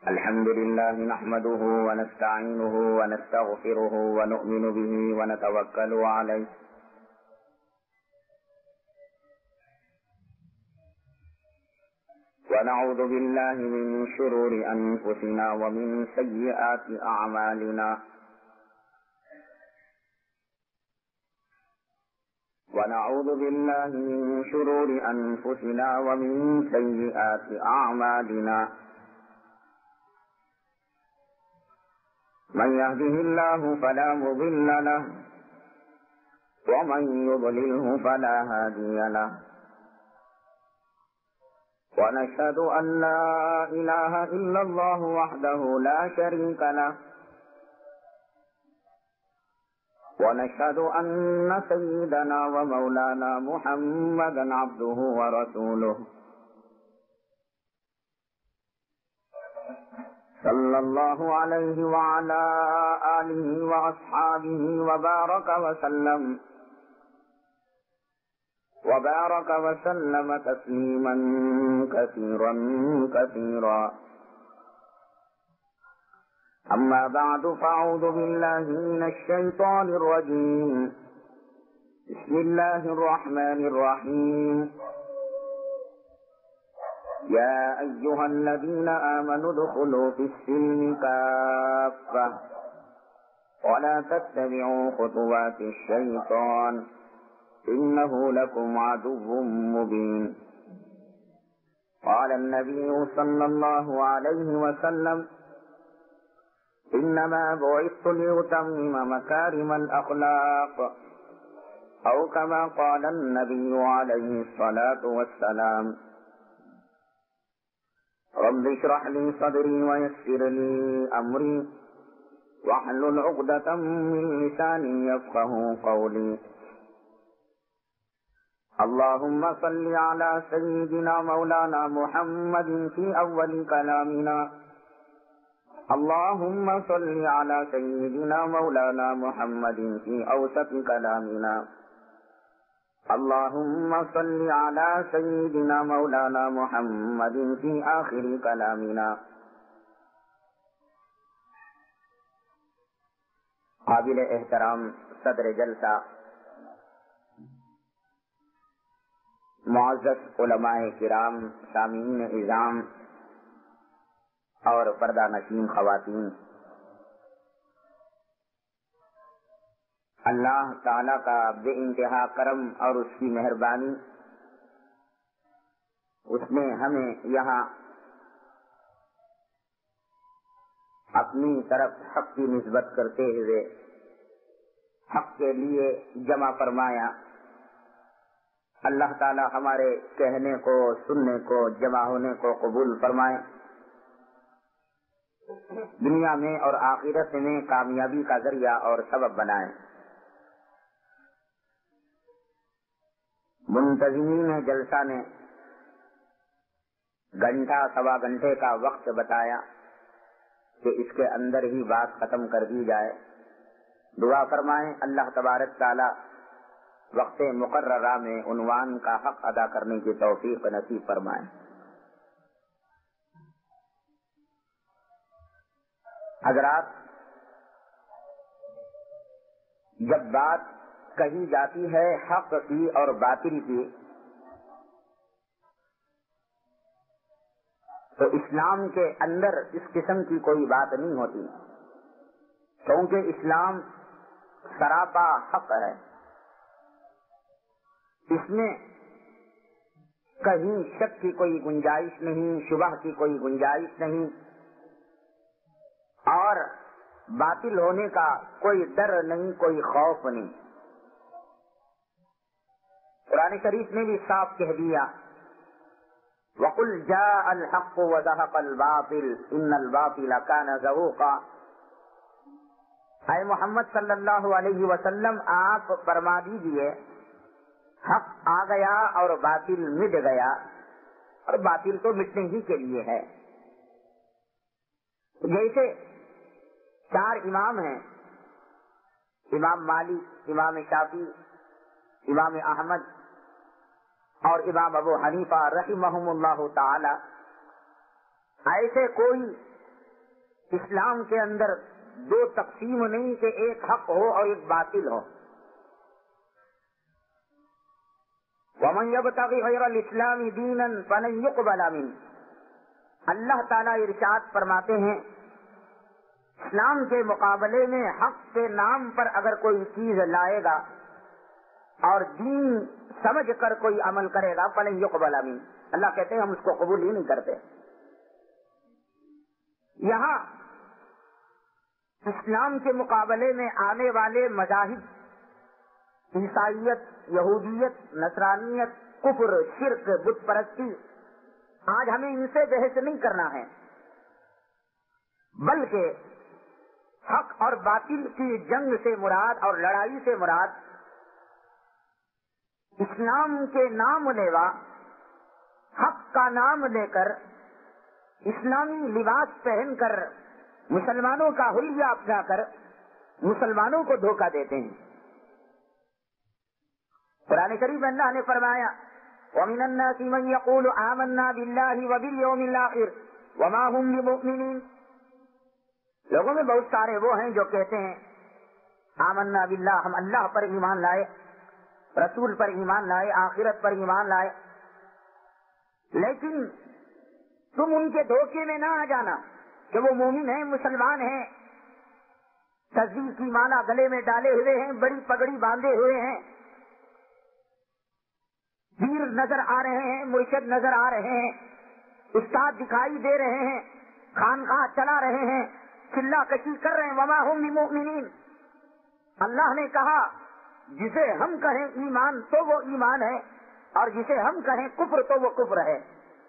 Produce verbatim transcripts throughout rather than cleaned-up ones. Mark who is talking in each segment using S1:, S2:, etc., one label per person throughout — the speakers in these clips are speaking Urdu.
S1: الحمد لله نحمده ونستعينه ونستغفره ونؤمن به ونتوكل عليه ونعوذ بالله من شرور أنفسنا ومن سيئات أعمالنا ونعوذ بالله من شرور أنفسنا ومن سيئات أعمالنا من يهده الله فلا مضل له ومن يضلله فلا هادي له ونشهد أن لا إله إلا الله وحده لا شريك له ونشهد أن سيدنا ومولانا محمدا عبده ورسوله صلى الله عليه وعلى آله وأصحابه وبارك وسلم وبارك وسلم تسليما كثيرا كثيرا أما بعد فأعوذ بالله من الشيطان الرجيم بسم الله الرحمن الرحيم يا أيها الذين آمنوا ادخلوا في السلم كافة ولا تتبعوا خطوات الشيطان إنه لكم عدو مبين قال النبي صلى الله عليه وسلم إنما بعثت لأتمم مكارم الأخلاق أو كما قال النبي عليه الصلاة والسلام رب اشرح لي صدري ويسر لي أمري واحلل عقدة من لساني يفقه قولي اللهم صل على سيدنا مولانا محمد في أول كلامنا اللهم صل على سيدنا مولانا محمد في أوسط كلامنا اللهم صل على سيدنا مولانا محمد في آخر كلامنا. قابل احترام صدر جلسہ، معزز علماء کرام، سامعین اعظام اور پردہ نشین خواتین، اللہ تعالی کا بے انتہا کرم اور اس کی مہربانی، اس نے ہمیں یہاں اپنی طرف حق کی نسبت کرتے ہوئے حق کے لیے جمع فرمایا. اللہ تعالی ہمارے کہنے کو، سننے کو، جمع ہونے کو قبول فرمائے، دنیا میں اور آخرت میں کامیابی کا ذریعہ اور سبب بنائے. منتظمین جلسہ نے گھنٹہ سوا گھنٹے کا وقت بتایا کہ اس کے اندر ہی بات ختم کر دی جائے. دعا فرمائیں اللہ تبارک تعالی وقت مقررہ میں عنوان کا حق ادا کرنے کی توفیق نصیب فرمائیں. حضرات، جب بات کہی جاتی ہے حق کی اور باطل کی، تو اسلام کے اندر اس قسم کی کوئی بات نہیں ہوتی، کیونکہ اسلام سراپا حق ہے. اس میں کہیں شک کی کوئی گنجائش نہیں، شبہ کی کوئی گنجائش نہیں، اور باطل ہونے کا کوئی ڈر نہیں، کوئی خوف نہیں. قرآن شریف نے بھی صاف کہہ دیا وَقُلْ جَاءَ الْحَقُّ وَزَهَقَ الْبَاطِلُ إِنَّ الْبَاطِلَ كَانَ زَهُوقًا. اے محمد صلی اللہ علیہ وسلم، آپ فرما دیجئے حق آ گیا اور باطل مٹ گیا، اور باطل تو مٹنے ہی کے لیے ہے. جیسے چار امام ہیں، امام مالک، امام شافعی، امام احمد اور امام ابو حنیفہ رحمہم اللہ تعالی، ایسے کوئی اسلام کے اندر دو تقسیم نہیں کہ ایک حق ہو اور ایک باطل ہو. وَمَن يَبْتَغِ غَيْرَ الْإِسْلَامِ دِينًا فَلَن يُقْبَلَ مِنْهُ. اللہ تعالیٰ ارشاد فرماتے ہیں اسلام کے مقابلے میں حق کے نام پر اگر کوئی چیز لائے گا اور دین سمجھ کر کوئی عمل کرے گا فَلَن يُقْبَلَ مِنْهُ. اللہ کہتے ہیں ہم اس کو قبول ہی نہیں کرتے. یہاں اسلام کے مقابلے میں آنے والے مذاہب عیسائیت، یہودیت، نصرانیت، کفر، شرک، بت پرستی، آج ہمیں ان سے بحث نہیں کرنا ہے، بلکہ حق اور باطل کی جنگ سے مراد اور لڑائی سے مراد اسلام کے نام لیوا حق کا نام لے کر اسلامی لباس پہن کر مسلمانوں کا حلیہ اپنا کر مسلمانوں کو دھوکہ دیتے ہیں. قرآن کریم میں اللہ نے فرمایا وَمِنَ النَّاسِ مَن يَقُولُ آمَنَّا بِاللَّهِ وَبِالْيَوْمِ الْآخِرِ وَمَا هُمْ بِمُؤْمِنِينَ. لوگوں میں بہت سارے وہ ہیں جو کہتے ہیں آمنا باللہ، ہم اللہ پر ایمان لائے، رسول پر ایمان لائے، آخرت پر ایمان لائے، لیکن تم ان کے دھوکے میں نہ آ جانا کہ وہ مومن ہیں، مسلمان ہیں، تصدیق کی مالا گلے میں ڈالے ہوئے ہیں، بڑی پگڑی باندھے ہوئے ہیں، پیر نظر آ رہے ہیں، مرشد نظر آ رہے ہیں، استاد دکھائی دے رہے ہیں، خانقاہ چلا رہے ہیں، چلا کشی کر رہے ہیں. وما هم بمؤمنین. اللہ نے کہا جسے ہم کہیں ایمان تو وہ ایمان ہے اور جسے ہم کہیں کفر تو وہ کفر ہے.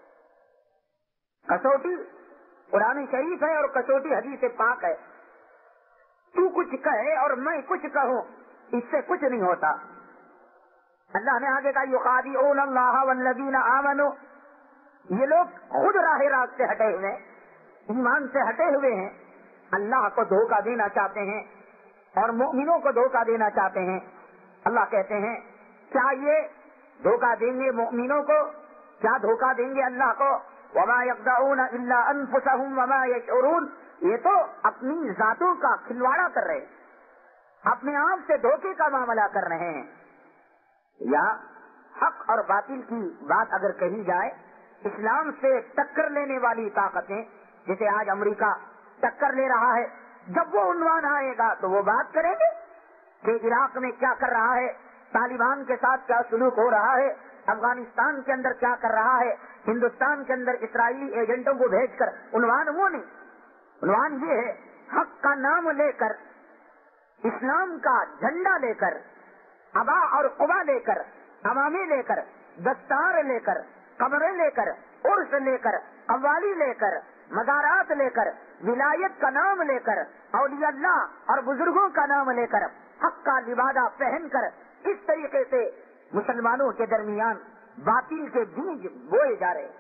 S1: کسوٹی قرآن شریف ہے اور کسوٹی حدیث پاک ہے. تو کچھ کہے اور میں کچھ کہوں اس سے کچھ نہیں ہوتا. اللہ نے آگے کہا یخادعون اللہ والذین آمنوا. یہ لوگ خود راہ راست سے ہٹے ہوئے، ایمان سے ہٹے ہوئے ہیں، اللہ کو دھوکہ دینا چاہتے ہیں اور مومنوں کو دھوکہ دینا چاہتے ہیں. اللہ کہتے ہیں کیا یہ دھوکہ دیں گے مومنوں کو؟ کیا دھوکہ دیں گے اللہ کو؟ وما یخدعون الا انفسهم وما یشعرون. یہ تو اپنی ذاتوں کا کھلواڑا کر رہے، اپنے آپ سے دھوکے کا معاملہ کر رہے ہیں. یا حق اور باطل کی بات اگر کہی جائے، اسلام سے ٹکر لینے والی طاقتیں جیسے آج امریکہ ٹکر لے رہا ہے، جب وہ عنوان آئے گا تو وہ بات کریں گے کہ عراق میں کیا کر رہا ہے، طالبان کے ساتھ کیا سلوک ہو رہا ہے، افغانستان کے اندر کیا کر رہا ہے، ہندوستان کے اندر اسرائیلی ایجنٹوں کو بھیج کر. عنوان وہ نہیں، عنوان یہ ہے حق کا نام لے کر، اسلام کا جھنڈا لے کر، ابا اور قبا لے کر، امامے لے کر، دستار لے کر، قمرے لے کر، عرس لے کر، قوالی لے کر، مزارات لے کر، ولایت کا نام لے کر، اولیاء اللہ اور بزرگوں کا نام لے کر، حق کا لبادہ پہن کر اس طریقے سے مسلمانوں کے درمیان باطل کے بیج بوئے جا رہے.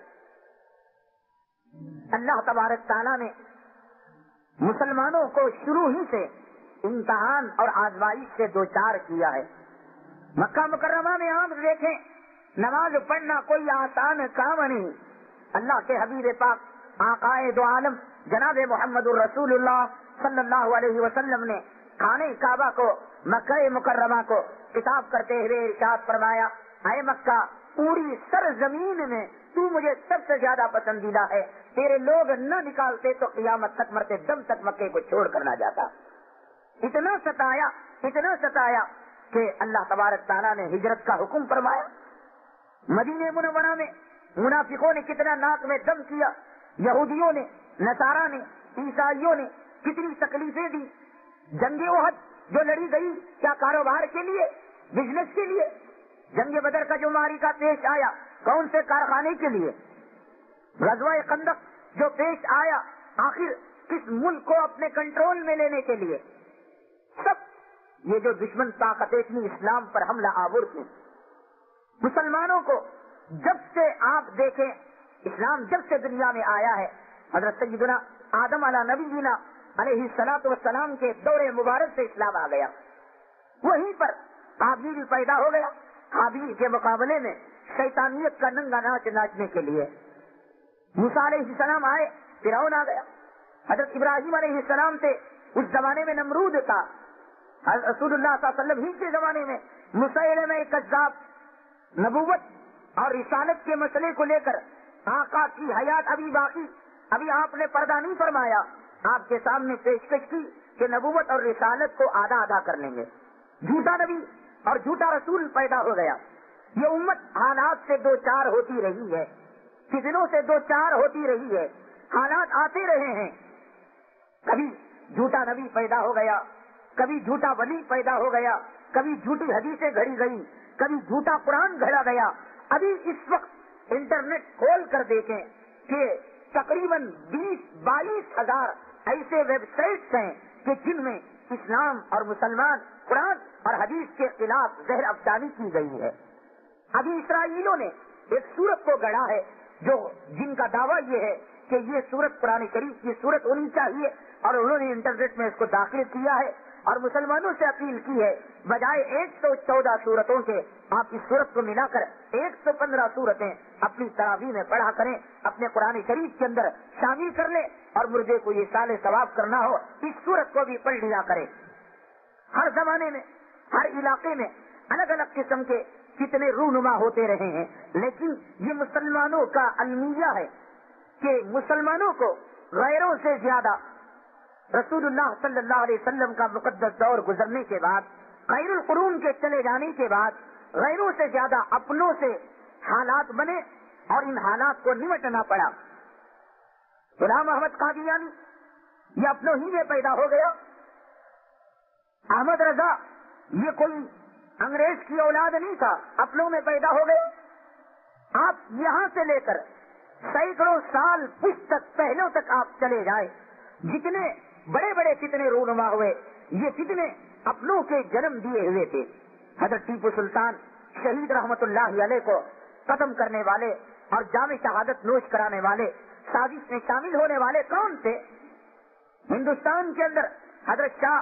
S1: اللہ تبارک تعالیٰ نے مسلمانوں کو شروع ہی سے امتحان اور آزمائش سے دوچار کیا ہے. مکہ مکرمہ میں آپ دیکھیں نماز پڑھنا کوئی آسان کام نہیں. اللہ کے حبیب پاک آقائے دو عالم جناب محمد الرسول اللہ صلی اللہ علیہ وسلم نے خانہ کعبہ کو، مکہ مکرمہ کو خطاب کرتے ہوئے ارشاد فرمایا اے مکہ، پوری سرزمین میں تو مجھے سب سے زیادہ پسندیدہ ہے. تیرے لوگ نہ نکالتے تو قیامت تک مرتے دم تک مکے کو چھوڑ کر نہ جاتا. اتنا ستایا اتنا ستایا کہ اللہ تبارک تعالیٰ نے ہجرت کا حکم فرمایا. مدینہ منورہ میں منافقوں نے کتنا ناک میں دم کیا، یہودیوں نے، نصارا نے، عیسائیوں نے کتنی تکلیفیں دی. جنگ احد جو لڑی گئی کیا کاروبار کے لیے، بزنس کے لیے؟ جنگ بدر کا جو معرکہ پیش آیا کون سے کارخانے کے لیے؟ غزوہ خندق جو پیش آیا آخر کس ملک کو اپنے کنٹرول میں لینے کے لیے؟ سب یہ جو دشمن طاقتیں تھیں اسلام پر حملہ آور تھی. مسلمانوں کو جب سے آپ دیکھیں اسلام جب سے دنیا میں آیا ہے، حضرت سیدنا آدم علیہ نبی جینا علیہ الصلوۃ والسلام کے دور مبارک سے اسلام آ گیا. وہیں پر قابیل پیدا ہو گیا. قابیل کے مقابلے میں شیطانیت کا ننگا ناچ ناچنے کے لیے موسیٰ علیہ السلام آئے، فرعون آ گیا. حضرت ابراہیم علیہ السلام سے اس زمانے میں نمرود تھا، رسول اللہ صلی اللہ علیہ وسلم ہی کے زمانے میں مسیلمہ کذاب نبوت اور رسالت کے مسئلے کو لے کر آقا کی حیات ابھی باقی، ابھی آپ نے پردہ نہیں فرمایا، آپ کے سامنے پیشکش کی کہ نبوت اور رسالت کو آدھا آدھا کر لیں گے، جھوٹا نبی اور جھوٹا رسول پیدا ہو گیا۔ یہ امت حالات سے دو چار ہوتی رہی ہے، فتنوں سے دو چار ہوتی رہی ہے، حالات آتے رہے ہیں، کبھی جھوٹا نبی پیدا ہو گیا، کبھی جھوٹا ولی پیدا ہو گیا، کبھی جھوٹی حدیثیں گھڑی گئی، کبھی جھوٹا قرآن گھڑا گیا۔ ابھی اس وقت انٹرنیٹ کھول کر دیکھیں کہ تقریباً بیس بائیس ہزار ایسے ویب سائٹس ہیں کہ جن میں اسلام اور مسلمان، قرآن اور حدیث کے خلاف زہر افزانی کی گئی ہے۔ ابھی اسرائیلیوں نے ایک سورت کو گڑھا ہے جو جن کا دعویٰ یہ ہے کہ یہ سورت قرآن کریم کی سورت ہونی چاہیے، اور انہوں نے انٹرنیٹ میں اس کو داخل کیا ہے اور مسلمانوں سے اپیل کی ہے بجائے ایک سو چودہ سورتوں کے آپ اس سورت کو ملا کر ایک سو پندرہ سورتیں اپنی تراویح میں پڑھا کریں، اپنے قرآن شریف کے اندر شامل کر لیں، اور مردے کو یہ سال ثواب کرنا ہو اس سورت کو بھی پڑھ لیا کرے۔ ہر زمانے میں ہر علاقے میں الگ الگ قسم کے کتنے رونما ہوتے رہے ہیں، لیکن یہ مسلمانوں کا المیہ ہے کہ مسلمانوں کو غیروں سے زیادہ رسول اللہ صلی اللہ علیہ وسلم کا مقدس دور گزرنے کے بعد، خیر القرون کے چلے جانے کے بعد غیروں سے زیادہ اپنوں سے حالات بنے اور ان حالات کو نمٹنا پڑا۔ غلام احمد قادیانی یہ اپنوں ہی میں پیدا ہو گیا، احمد رضا یہ کوئی انگریز کی اولاد نہیں تھا، اپنوں میں پیدا ہو گئے۔ آپ یہاں سے لے کر سینکڑوں سال پشت تک پہلوں تک آپ چلے جائیں، جتنے بڑے بڑے فتنے رونما ہوئے یہ فتنے اپنوں کے جنم دیے ہوئے تھے۔ حضرت ٹیپو سلطان شہید رحمت اللہ علیہ کو قتل کرنے والے اور جام شہادت نوش کرانے والے، سازش میں شامل ہونے والے کون تھے؟ ہندوستان کے اندر حضرت شاہ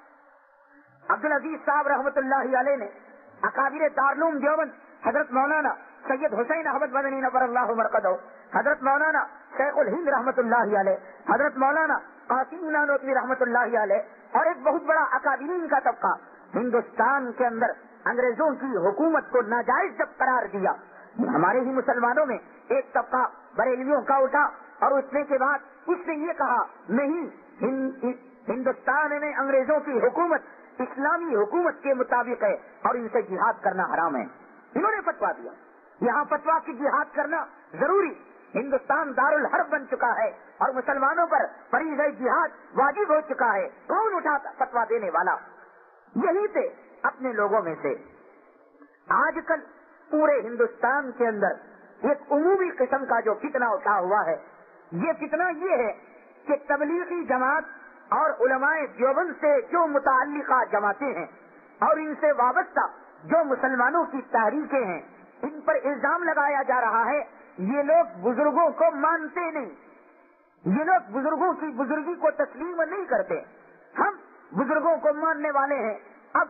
S1: عبدالعزیز صاحب رحمت اللہ علیہ نے اکابر دارالعلوم دیوبند حضرت مولانا سید حسین احمد مدنی نور اللہ مرقدہ، حضرت مولانا شیخ الہند رحمت اللہ علیہ، حضرت مولانا قاسم نانوتوی رحمت اللہ علیہ، اور ایک بہت بڑا اکابرین کا طبقہ ہندوستان کے اندر انگریزوں کی حکومت کو ناجائز جب قرار دیا، ہمارے ہی مسلمانوں میں ایک طبقہ بریلویوں کا اٹھا اور اٹھنے کے بعد اس نے یہ کہا نہیں، ہندوستان میں انگریزوں کی حکومت اسلامی حکومت کے مطابق ہے اور ان سے جہاد کرنا حرام ہے۔ انہوں نے فتوا دیا، یہاں فتوا کی جہاد کرنا ضروری، ہندوستان دارالحرب بن چکا ہے اور مسلمانوں پر فریضہ جہاد واجب ہو چکا ہے، کون اٹھا فتوا دینے والا؟ یہی تھے اپنے لوگوں میں سے۔ آج کل پورے ہندوستان کے اندر ایک عمومی قسم کا جو فتنہ اٹھا ہوا ہے، یہ فتنہ یہ ہے کہ تبلیغی جماعت اور علماء دیوبند سے جو متعلقہ جماعتیں ہیں اور ان سے وابستہ جو مسلمانوں کی تحریکیں ہیں، ان پر الزام لگایا جا رہا ہے یہ لوگ بزرگوں کو مانتے نہیں، یہ لوگ بزرگوں کی بزرگی کو تسلیم نہیں کرتے۔ ہم بزرگوں کو ماننے والے ہیں، اب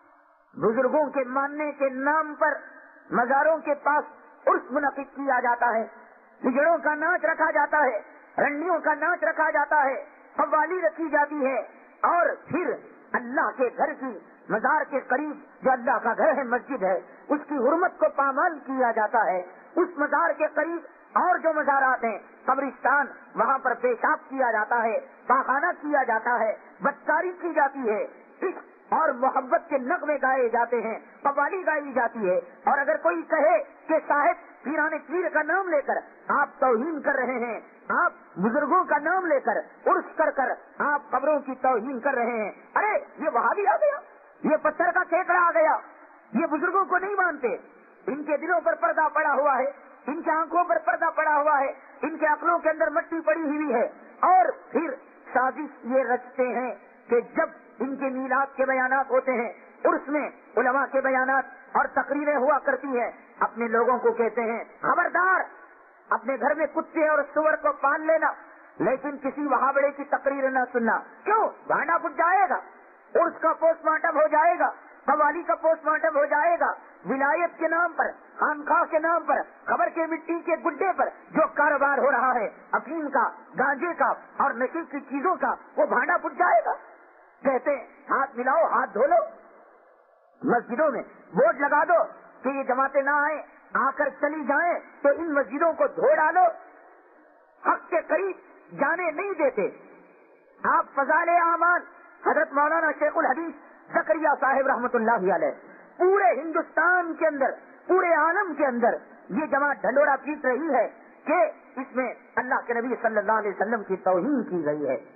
S1: بزرگوں کے ماننے کے نام پر مزاروں کے پاس عرس منعقد کیا جاتا ہے، ہجڑوں کا ناچ رکھا جاتا ہے، رنڈیوں کا ناچ رکھا جاتا ہے، قوالی رکھی جاتی ہے، اور پھر اللہ کے گھر کی مزار کے قریب جو اللہ کا گھر ہے، مسجد ہے، اس کی حرمت کو پامال کیا جاتا ہے۔ اس مزار کے قریب اور جو مزارات ہیں، قبرستان، وہاں پر پیشاب کیا جاتا ہے، پاخانہ کیا جاتا ہے، بدکاری کی جاتی ہے، عشق اور محبت کے نغمے گائے جاتے ہیں، قوالی گائی جاتی ہے، اور اگر کوئی کہے کہ صاحب پیران پیر کا نام لے کر آپ توہین کر رہے ہیں، آپ بزرگوں کا نام لے کر عرس کر کر آپ قبروں کی توہین کر رہے ہیں، ارے یہ وہابی آ گیا، یہ پتھر کا ٹھیکڑا آ گیا، یہ بزرگوں کو نہیں مانتے، ان کے دلوں پر پردہ پڑا ہوا ہے، ان کی آنکھوں پر پردہ پڑا ہوا ہے، ان کے عقلوں کے اندر مٹی پڑی ہوئی ہے، اور پھر سازش یہ رچتے ہیں کہ جب ان کے میلاد کے بیانات ہوتے ہیں، عرس میں علماء کے بیانات اور تقریریں ہوا کرتی ہیں، اپنے لوگوں کو کہتے ہیں خبردار اپنے گھر میں کتے اور سور کو پال لینا، لیکن کسی وہابڑے بڑے کی تقریر نہ سننا۔ کیوں؟ بھانڈا پھٹ جائے گا، عرس کا پوسٹ مارٹم ہو جائے گا، قوالی کا پوسٹ مارٹم ہو جائے گا، ولایت کے نام پر، خانقاہ کے نام پر، قبر کے مٹی کے گڈے پر جو کاروبار ہو رہا ہے افیم کا، گانجے کا اور نشے کی چیزوں کا، وہ بھانڈا پھٹ جائے گا۔ کہتے ہیں ہاتھ ملاؤ، ہاتھ دھو لو، مسجدوں میں بورڈ لگا دو کہ یہ جماعتیں نہ آئیں، آ کر چلی جائیں تو ان مسجدوں کو دھو ڈالو، حق کے قریب جانے نہیں دیتے۔ آپ فضائل اعمال حضرت مولانا شیخ الحدیث زکریا صاحب رحمۃ اللہ علیہ پورے ہندوستان کے اندر، پورے عالم کے اندر یہ جماعت ڈھنڈورا پیٹ رہی ہے کہ اس میں اللہ کے نبی صلی اللہ علیہ وسلم کی توہین کی گئی ہے،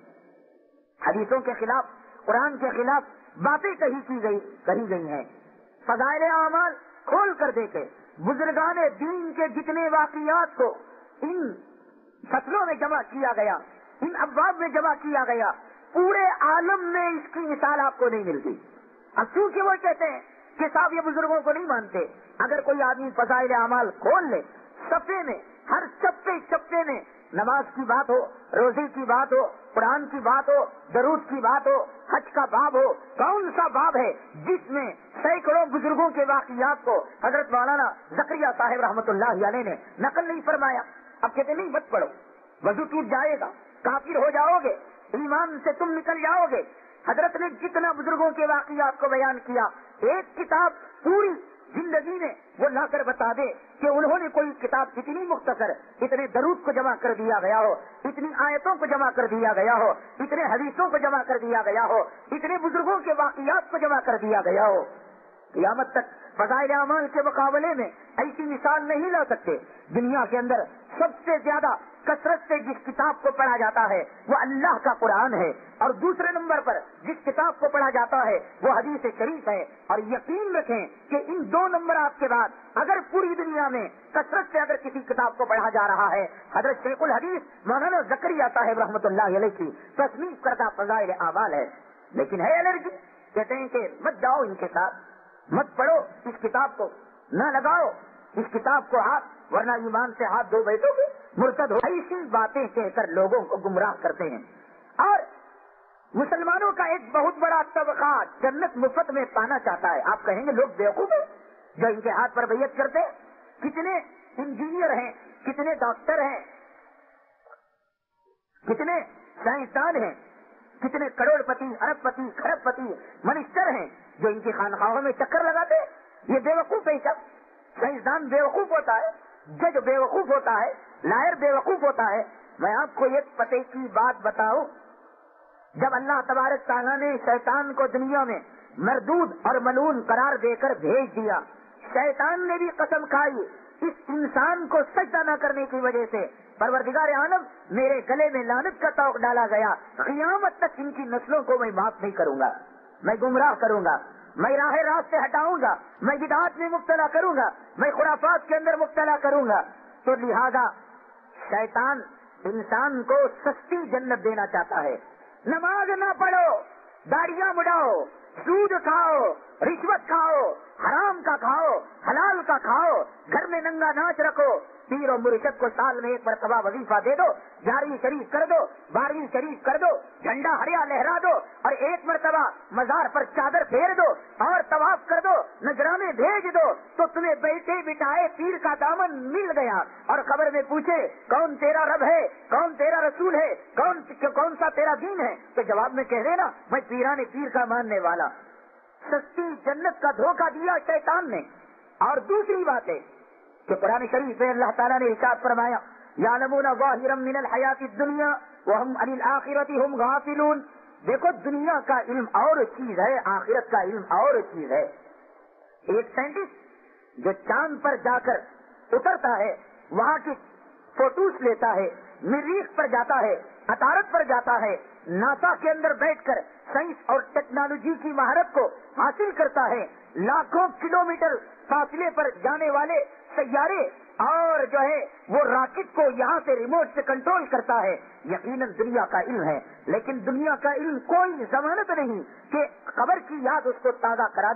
S1: حدیثوں کے خلاف، قرآن کے خلاف باتیں کہی کی گئی کہی گئی ہیں۔ فضائل اعمال کھول کر دیکھے، بزرگان دین کے جتنے واقعات کو ان فصلوں میں جمع کیا گیا، ان ابواب میں جمع کیا گیا، پورے عالم میں اس کی مثال آپ کو نہیں ملتی۔ اب چونکہ وہ کہتے ہیں کہ صاحب یہ بزرگوں کو نہیں مانتے، اگر کوئی آدمی فضائل اعمال کھول لے، صفحے میں، ہر چپے چپے میں نماز کی بات ہو، روزے کی بات ہو، قرآن کی بات ہو، درود کی بات ہو، حج کا باب ہو، کون سا باب ہے جس میں سینکڑوں بزرگوں کے واقعات کو حضرت مولانا زکریا صاحب رحمۃ اللہ علیہ نے نقل نہیں فرمایا؟ اب کہتے نہیں مت پڑھو، وضو ٹوٹ جائے گا، کافر ہو جاؤ گے، ایمان سے تم نکل جاؤ گے۔ حضرت نے جتنا بزرگوں کے واقعات کو بیان کیا، ایک کتاب پوری زندگی میں وہ لا کر بتا دے کہ انہوں نے کوئی کتاب اتنی مختصر، اتنے درود کو جمع کر دیا گیا ہو، اتنی آیتوں کو جمع کر دیا گیا ہو، اتنے حدیثوں کو جمع کر دیا گیا ہو، اتنے بزرگوں کے واقعات کو جمع کر دیا گیا ہو۔ قیامت تک فضائل اعمال کے مقابلے میں ایسی مثال نہیں لا سکتے۔ دنیا کے اندر سب سے زیادہ کثرت سے جس کتاب کو پڑھا جاتا ہے وہ اللہ کا قرآن ہے، اور دوسرے نمبر پر جس کتاب کو پڑھا جاتا ہے وہ حدیث شریف ہے۔ اور یقین رکھیں کہ ان دو نمبرات کے بعد اگر پوری دنیا میں کثرت سے اگر کسی کتاب کو پڑھا جا رہا ہے، حضرت شیخ الحدیث مولانا زکریا صاحب رحمۃ اللہ علیہ کی تصنیف کردہ فضائل اعمال ہے۔ لیکن ہے الرجی، کہتے ہیں کہ مت جاؤ ان کے ساتھ، مت پڑھو اس کتاب کو، نہ لگاؤ اس کتاب کو ہاتھ، ورنہ ایمان سے ہاتھ دھو بیٹھو گے، مرتد ہو۔ ایسی باتیں کہہ کر لوگوں کو گمراہ کرتے ہیں۔ اور مسلمانوں کا ایک بہت بڑا طبقہ جنت مفت میں پانا چاہتا ہے۔ آپ کہیں گے لوگ بیوقوف ہیں جو ان کے ہاتھ پر بیعت کرتے ہیں؟ کتنے انجینئر ہیں، کتنے ڈاکٹر ہیں، کتنے سائنسدان ہیں، کتنے کروڑ پتی، ارب پتی، کھرب پتی منسٹر ہیں جو ان کی خانقاہوں میں چکر لگاتے ہیں۔ یہ بیوقوف ہے سب۔ سائنسدان بیوقوف ہوتا ہے، جج بیوقوف ہوتا ہے، لائر بیوقوف ہوتا ہے۔ میں آپ کو ایک پتے کی بات بتاؤں، جب اللہ تبارک تعالیٰ نے شیطان کو دنیا میں مردود اور ملعون قرار دے کر بھیج دیا، شیطان نے بھی قسم کھائی اس انسان کو سجدہ نہ کرنے کی وجہ سے پروردگار عالم میرے گلے میں لعنت کا طوق ڈالا گیا، قیامت تک ان کی نسلوں کو میں معاف نہیں کروں گا، میں گمراہ کروں گا، میں راہ راست سے ہٹاؤں گا، میں بدعات میں مبتلا کروں گا، میں خرافات کے اندر مبتلا کروں گا۔ تو لہذا شیطان انسان کو سستی جنت دینا چاہتا ہے۔ نماز نہ پڑھو، داڑیاں مڈاؤ، سود کھاؤ، رشوت کھاؤ، حرام کا کھاؤ، حلال کا کھاؤ، گھر میں ننگا ناچ رکھو، پیر و مرشد کو سال میں ایک مرتبہ وظیفہ دے دو، گیارہویں شریف کر دو، بارہویں شریف کر دو، جھنڈا ہریا لہرا دو، اور ایک مرتبہ مزار پر چادر پھیر دو اور طواف کر دو، نذرانے بھیج دو، تو تمہیں بیٹے بٹائے پیر کا دامن مل گیا۔ اور خبر میں پوچھے کون تیرا رب ہے، کون تیرا رسول ہے، کون کون سا تیرا دین ہے، تو جواب میں کہہ دینا میں پیرانے پیر کا ماننے والا۔ سستی جنت کا دھوکہ دیا شیطان نے۔ اور دوسری بات ہے کہ قرآن شریف میں اللہ تعالیٰ نے ارشاد فرمایا یعلمون ظاہرا من الحیات الدنیا وہم عن الآخرۃ ہم غافلون۔ دیکھو دنیا کا علم اور چیز ہے، آخرت کا علم اور چیز ہے۔ ایک سائنٹسٹ جو چاند پر جا کر اترتا ہے، وہاں کی فوٹوز لیتا ہے، مریخ پر جاتا ہے، عطارد پر جاتا ہے، ناسا کے اندر بیٹھ کر سائنس اور ٹیکنالوجی کی مہارت کو حاصل کرتا ہے، لاکھوں کلومیٹر فاصلے پر جانے والے سیارے اور جو ہے وہ راکٹ کو یہاں سے ریموٹ سے کنٹرول کرتا ہے۔ یقیناً دنیا کا علم ہے، لیکن دنیا کا علم کوئی ضمانت نہیں کہ قبر کی یاد اس کو تازہ کرا دے،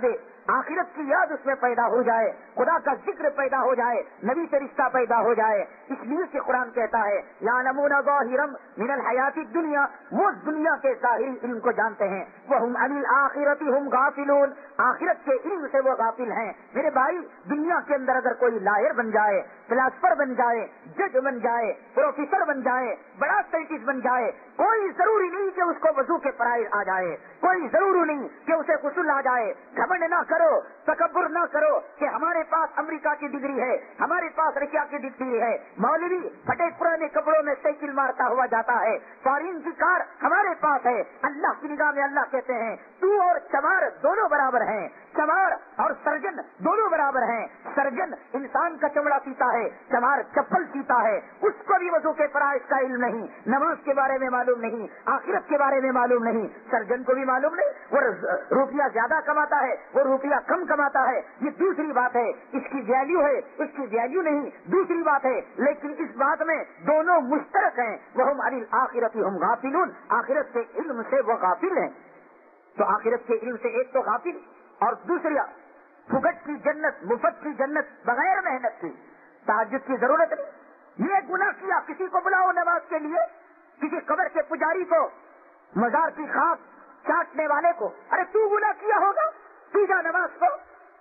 S2: آخرت کی یاد اس میں پیدا ہو جائے، خدا کا ذکر پیدا ہو جائے، نبی سے رشتہ پیدا ہو جائے. اس لیے کہ قرآن کہتا ہے یعلمون ظاہرا من الحیات الدنیا، وہ دنیا کے ظاہری علم کو جانتے ہیں، وہم عن الآخرۃ ہم غافلون، آخرت کے علم سے وہ غافل ہیں. میرے بھائی، دنیا کے اندر اگر کوئی لاہر بن جائے، فلاسفر بن جائے، جج بن جائے، پروفیسر بن جائے، بڑا سائنٹسٹ بن جائے، کوئی ضروری نہیں کہ اس کو وضو کے فرائض آ جائے، کوئی ضروری نہیں کہ اسے غسل آ جائے. گھمنڈ نہ کرو، تکبر نہ کرو کہ ہمارے پاس امریکہ کی ڈگری ہے، ہمارے پاس رشیا کی ڈگری ہے. مولوی پھٹے پرانے کپڑوں میں سائیکل مارتا ہوا جاتا ہے، فارین کی کار ہمارے پاس ہے. اللہ کی نگاہ میں اللہ کہتے ہیں تو اور چمار دونوں برابر ہیں، چمار اور سرجن دونوں برابر ہیں. سرجن انسان کا چمڑا سیتا ہے، چمار چپل سیتا ہے. اس کو بھی وضو کے فرائض کا علم نہیں، نماز کے بارے میں معلوم نہیں، آخرت کے بارے میں معلوم نہیں. سرجن کو بھی معلوم نہیں، وہ روپیہ زیادہ کماتا ہے، وہ روپیہ کم کماتا ہے، یہ دوسری بات ہے. اس کی ویلیو ہے، اس کی ویلیو نہیں، دوسری بات ہے. لیکن اس بات میں دونوں مشترک ہیں، وہم عن الآخرۃ ہم غافلون، آخرت کے علم سے وہ غافل ہیں. تو آخرت کے علم سے ایک تو غافل، اور دوسری پھگٹ کی جنت، مفت کی جنت بغیر محنت کی، تہجد کی ضرورت نہیں. یہ گناہ کیا، کسی کو بلاؤ نماز کے لیے، کسی قبر کے پجاری کو، مزار کی خاک چاٹنے والے کو، ارے تو گناہ کیا ہوگا، تو جا نماز کو.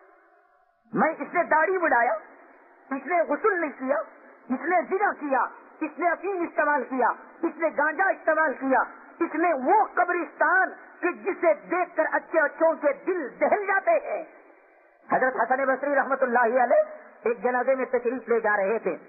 S2: میں اس نے داڑھی بڑھایا، اس نے غسل نہیں کیا، اس نے زنا کیا، اس نے افیم استعمال کیا، اس نے گانجا استعمال کیا، اس نے وہ قبرستان کہ جسے دیکھ کر اچھے اچھوں کے دل دہل جاتے ہیں. حضرت حسن بصری رحمت اللہ علیہ ایک جنازے میں تشریف لے جا رہے تھے،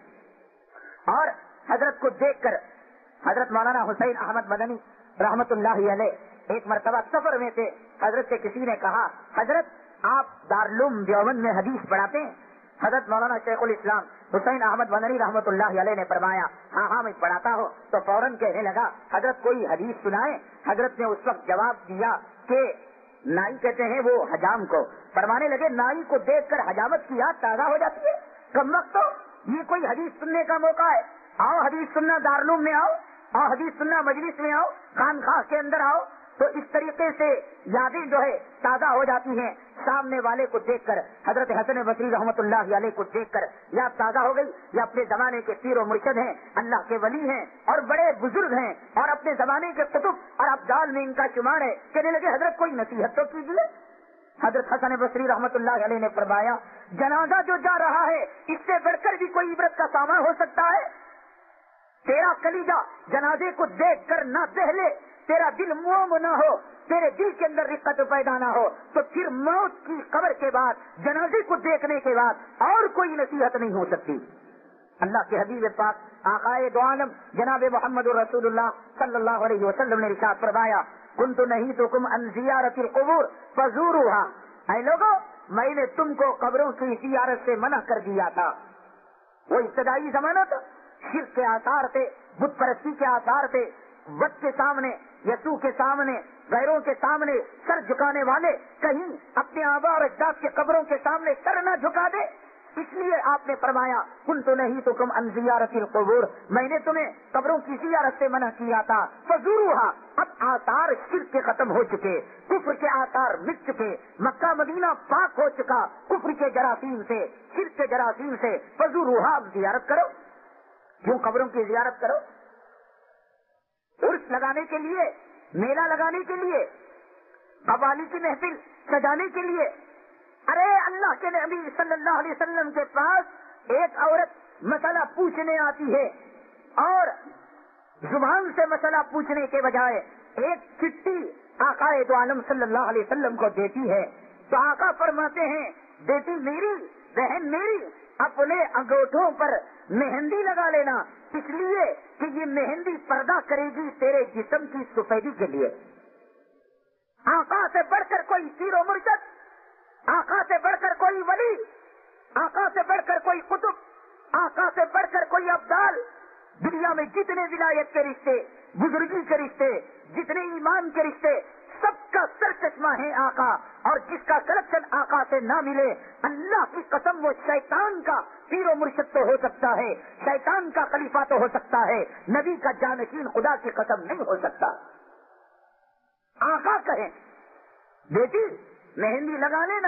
S2: اور حضرت کو دیکھ کر حضرت مولانا حسین احمد مدنی رحمت اللہ علیہ ایک مرتبہ سفر میں تھے. حضرت سے کسی نے کہا حضرت آپ دارالعلوم دیوبند میں حدیث پڑھاتے ہیں؟ حضرت مولانا شیخ الاسلام حسین احمد مدنی رحمت اللہ علیہ نے فرمایا ہاں ہاں میں پڑھاتا ہوں. تو فوراً کہنے لگا حضرت کوئی حدیث سنائے. حضرت نے اس وقت جواب دیا کہ نائی کہتے ہیں وہ حجام کو. فرمانے لگے نائی کو دیکھ کر حجامت کی یاد تازہ ہو جاتی ہے. کم وقت تو یہ کوئی حدیث سننے کا موقع ہے، آؤ حدیث سننا دارالعلوم میں آؤ، آؤ حدیث سننا مجلس میں آؤ، خانقاہ کے اندر آؤ. تو اس طریقے سے یادیں جو ہے تازہ ہو جاتی ہیں. سامنے والے کو دیکھ کر، حضرت حسن بصری رحمت اللہ علیہ کو دیکھ کر یاد تازہ ہو گئی. یہ اپنے زمانے کے پیر و مرشد ہیں، اللہ کے ولی ہیں اور بڑے بزرگ ہیں، اور اپنے زمانے کے قطب اور ابدال میں ان کا شمار ہے. کہنے لگے حضرت کوئی نصیحت تو کیجیے. حضرت حسن بصری رحمت اللہ علیہ نے فرمایا جنازہ جو جا رہا ہے اس سے بڑھ کر بھی کوئی عبرت کا سامان ہو سکتا ہے؟ تیرا کلیجہ جنازے کو دیکھ کر نہ دہلے، تیرا دل موم نہ ہو، تیرے دل کے اندر رقت پیدا نہ ہو، تو پھر موت کی قبر کے بعد، جنازے کو دیکھنے کے بعد اور کوئی نصیحت نہیں ہو سکتی. اللہ کے حبیب پاک آقائے دو عالم جناب محمد رسول اللہ صلی اللہ علیہ وسلم نے ارشاد فرمایا کنت نہیتکم عن زیارت القبور فزوروها، اے لوگو میں نے تم کو قبروں کی زیارت سے منع کر دیا تھا. وہ ابتدائی زمانہ تھا، شرک کے آثار تھے، بت پرستی کے آثار تھے. وقت کے سامنے، یسوع کے سامنے، غیروں کے سامنے سر جھکانے والے کہیں اپنے آبا اور اجداد کے قبروں کے سامنے سر نہ جھکا دے. اس لیے آپ نے فرمایا کنت نہیتکم عن زیارت القبور، میں نے تمہیں قبروں کی زیارت سے منع کیا تھا. فزوروها، اب آثار شرک کے ختم ہو چکے، کفر کے آثار مٹ چکے، مکہ مدینہ پاک ہو چکا کفر کے جراثیم سے، شرک کے جراثیم سے. فزوروها، اب زیارت کرو. کیوں قبروں کی زیارت کرو؟ عرس لگانے کے لیے، میلہ لگانے کے لیے، قوالی کی محفل سجانے کے لیے. ارے اللہ کے نبی صلی اللہ علیہ وسلم کے پاس ایک عورت مسئلہ پوچھنے آتی ہے اور زبان سے مسئلہ پوچھنے کے بجائے ایک چٹھی آقا دو عالم صلی اللہ علیہ وسلم کو دیتی ہے. تو آقا فرماتے ہیں بیٹی میری، بہن میری، اپنے انگوٹھوں پر مہندی لگا لینا، اس لیے کہ یہ مہندی پردہ کرے گی تیرے جسم کی سفیدی کے لیے. آقا سے بڑھ کر کوئی پیر و مرشد، آقا سے بڑھ کر کوئی ولی، آقا سے بڑھ کر کوئی قطب، آقا سے بڑھ کر کوئی ابدال، دنیا میں جتنے ولایت کے رشتے، بزرگی کے رشتے، جتنے ایمان کے رشتے، سب کا سر چشمہ ہے آقا. اور جس کا کلیکشن آقا سے نہ ملے، اللہ کی قسم وہ شیطان کا پیر و مرشد تو ہو سکتا ہے، شیطان کا خلیفہ تو ہو سکتا ہے، نبی کا جانشین خدا کی قسم نہیں ہو سکتا. آقا کہیں بیٹی مہندی لگا لینا،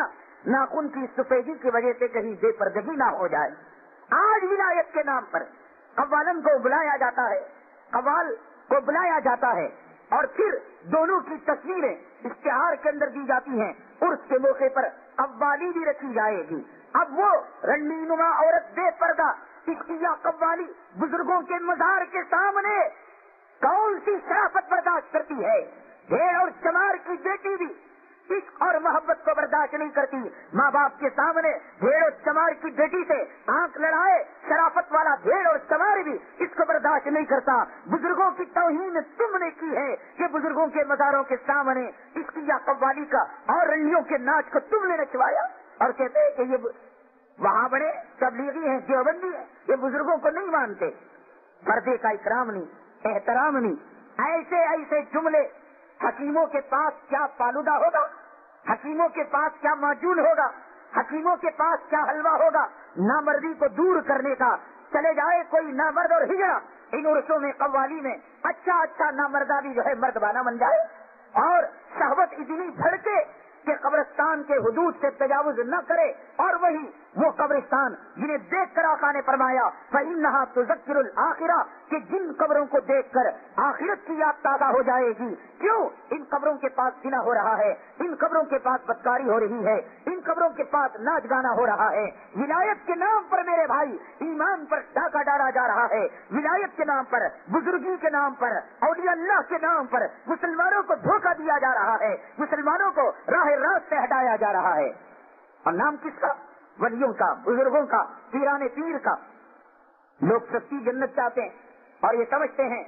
S2: नाखून की सफेदी की वजह से कहीं बेपर्दगी ना हो जाए। आज विलायत के नाम पर कव्वालन को बुलाया जाता है, कव्वाल को बुलाया जाता है और फिर दोनों की तस्वीरें इश्तिहार के अंदर दी जाती हैं। उर्स के मौके पर कव्वाली भी रखी जाएगी। अब वो रंगीनुमा औरत बेपर्दा इश्किया कव्वाली बुजुर्गों के मजार के सामने कौन सी शराफत बर्दाश्त करती है? भेड़ और चमार की बेटी भी इश्क और मोहब्बत को बर्दाश्त नहीं करती। माँ बाप के सामने भेड़ और चमार की बेटी से आंख लड़ाए शराफत वाला भेड़ और चमार भी इसको बर्दाश्त नहीं करता। बुजुर्गों की तौहीन तुमने की है कि बुजुर्गों के मजारों के सामने इसकी या कव्वाली का और रंडियों के नाच को तुमने नचवाया और कहते हैं कि ये वहाँ बड़े तबलीगी हैं, देवबंदी है, ये बुजुर्गों को नहीं मानते। पर्दे का इकराम नहीं, एहतराम नहीं। ऐसे ऐसे जुमले हकीमों के पास क्या फालूदा होगा, हकीमों के पास क्या माजून होगा, हकीमों के पास क्या हलवा होगा। नामर्दी को दूर करने का चले जाए कोई नामर्द और हिजड़ा इन उर्सों में कव्वाली में अच्छा अच्छा नामर्दा भी जो है मर्दबाना बन जाए और शहवत इतनी भड़के कि कब्रिस्तान के हुदूद से तजावुज न करे। और वही वो कब्रिस्तान जिन्हें देख कर आका ने फरमाया फइन्नहा तुज़क्किरुल आखिरा कि जिन कब्रों को देखकर आखिरत की याद ताज़ा हो जाएगी। क्यों? इन कब्रों के पास जिना हो रहा है, इन कब्रों के पास बदकारी हो रही है, इन कब्रों के पास नाच गाना हो रहा है। विलायत के नाम पर मेरे भाई ईमान पर डाका डाला जा रहा है। विलायत के नाम पर, बुजुर्गी के नाम पर, औलिया अल्लाह के नाम पर मुसलमानों को धोखा दिया जा रहा है, मुसलमानों को राह रास्त से हटाया जा रहा है। और नाम किसका? वलियों का, बुजुर्गों का, पीराने पीर का। लोग सच्ची जन्नत चाहते हैं और ये समझते हैं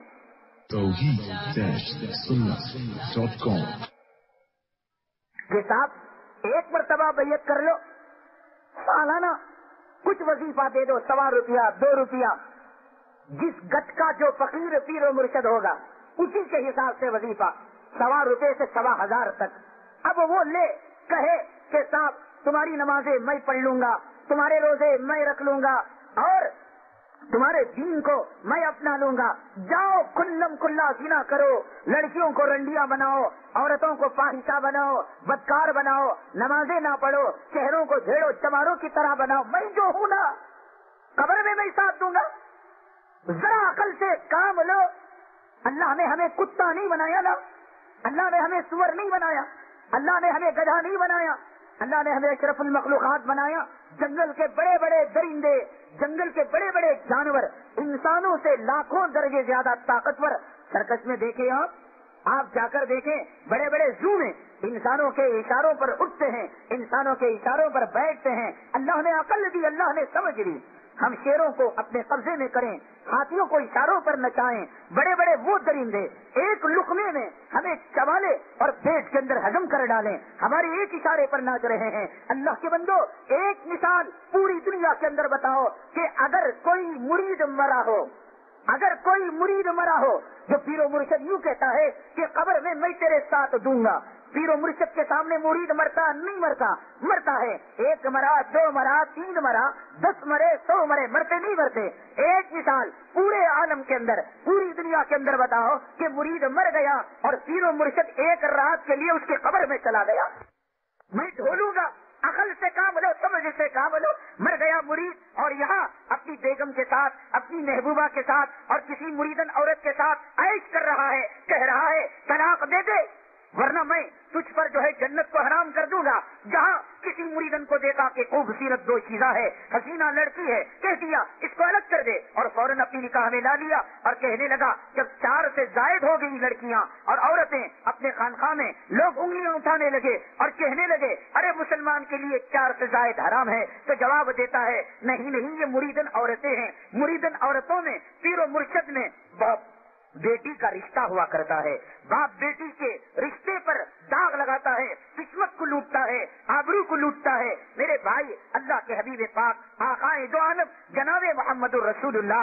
S2: कि साहब एक मरतबा बैयत कर लो, सालाना कुछ वजीफा दे दो, सवा रुपया दो रुपया, जिस गट का जो फकीर पीर और मुर्शद होगा उसी के हिसाब से वजीफा, सवा रुपये से सवा हजार तक। अब वो ले कहे कि साहब तुम्हारी नमाजें मैं पढ़ लूंगा, तुम्हारे रोजे मैं रख लूंगा और तुम्हारे दीन को मैं अपना लूंगा। जाओ कुल्लम कुल्ला जीना करो, लड़कियों को रंडिया बनाओ, औरतों को फाहिशा बनाओ, बदकार बनाओ, नमाजें ना पढ़ो, चेहरों को भेड़ो चमारों की तरह बनाओ। मैं जो हूं ना, कब्र में मैं साथ दूंगा। जरा अकल से काम लो। अल्लाह ने हमें कुत्ता नहीं बनाया ना, अल्लाह ने हमें सुअर नहीं बनाया, अल्लाह ने हमें गधा नहीं बनाया, अल्लाह ने हमें अशरफुल मखलूकात बनाया। जंगल के बड़े बड़े दरिंदे, जंगल के बड़े बड़े जानवर इंसानों से लाखों दर्जे ज्यादा ताकतवर सर्कस में देखे आप आप जाकर देखें, बड़े बड़े जू में इंसानों के इशारों पर उठते हैं, इंसानों के इशारों पर बैठते हैं। अल्लाह ने अकल दी, अल्लाह ने समझ दी। हम शेरों को अपने कब्जे में करें, हाथियों को इशारों पर नचाएं। बड़े बड़े वो दरिंदे एक लुकमे में हमें चबाले और पेट के अंदर हजम कर डालें, हमारे एक इशारे पर नाच रहे हैं। अल्लाह के बंदो, एक मिसाल पूरी दुनिया के अंदर बताओ कि अगर कोई मुरीद मरा हो, अगर कोई मुरीद मरा हो जो पीरो मुर्शिद यूं कहता है कि कब्र में मैं तेरे साथ दूंगा। पीरो मुर्शिद के सामने मुरीद मरता नहीं मरता? मरता है। एक मरा, दो मरा, तीन मरा, दस मरे, सौ मरे, मरते नहीं मरते। एक मिसाल पूरे आलम के अंदर, पूरी दुनिया के अंदर बताओ कि मुरीद मर गया और पीरो मुर्शिद एक रात के लिए उसके कब्र में चला गया। मैं ढोलूंगा, अकल से काम लो, समझ से काम लो। मर गया मुरीद और यहाँ अपनी बेगम के साथ, अपनी महबूबा के साथ और किसी मुरीदन औरत के साथ ऐश कर रहा है, कह रहा है तलाक दे दे वरना मैं तुझ पर जो है जन्नत को हराम कर दूंगा। जहाँ किसी मुरीदन को देखा कि खूबसूरत दो चीजा है, हसीना लड़की है, कह दिया इसको अलग कर दे और फौरन अपनी निकाह में ला लिया और कहने लगा जब चार से जायद हो गई लड़कियां और औरतें अपने खानखा में, लोग उंगलियां उठाने लगे और कहने लगे अरे मुसलमान के लिए चार से जायद हराम है, तो जवाब देता है नहीं नहीं ये मुरीदन औरतें हैं। मुरीदन औरतों में पीरो मुर्शिद में बाप बेटी का रिश्ता हुआ करता है, बाप बेटी के रिश्ते पर दाग लगाता है, किस्मत को लूटता है, आबरू को लूटता है। मेरे भाई, अल्लाह के हबीब पाक आकाए दो आलम जनाबे मोहम्मदुर रसूलुल्लाह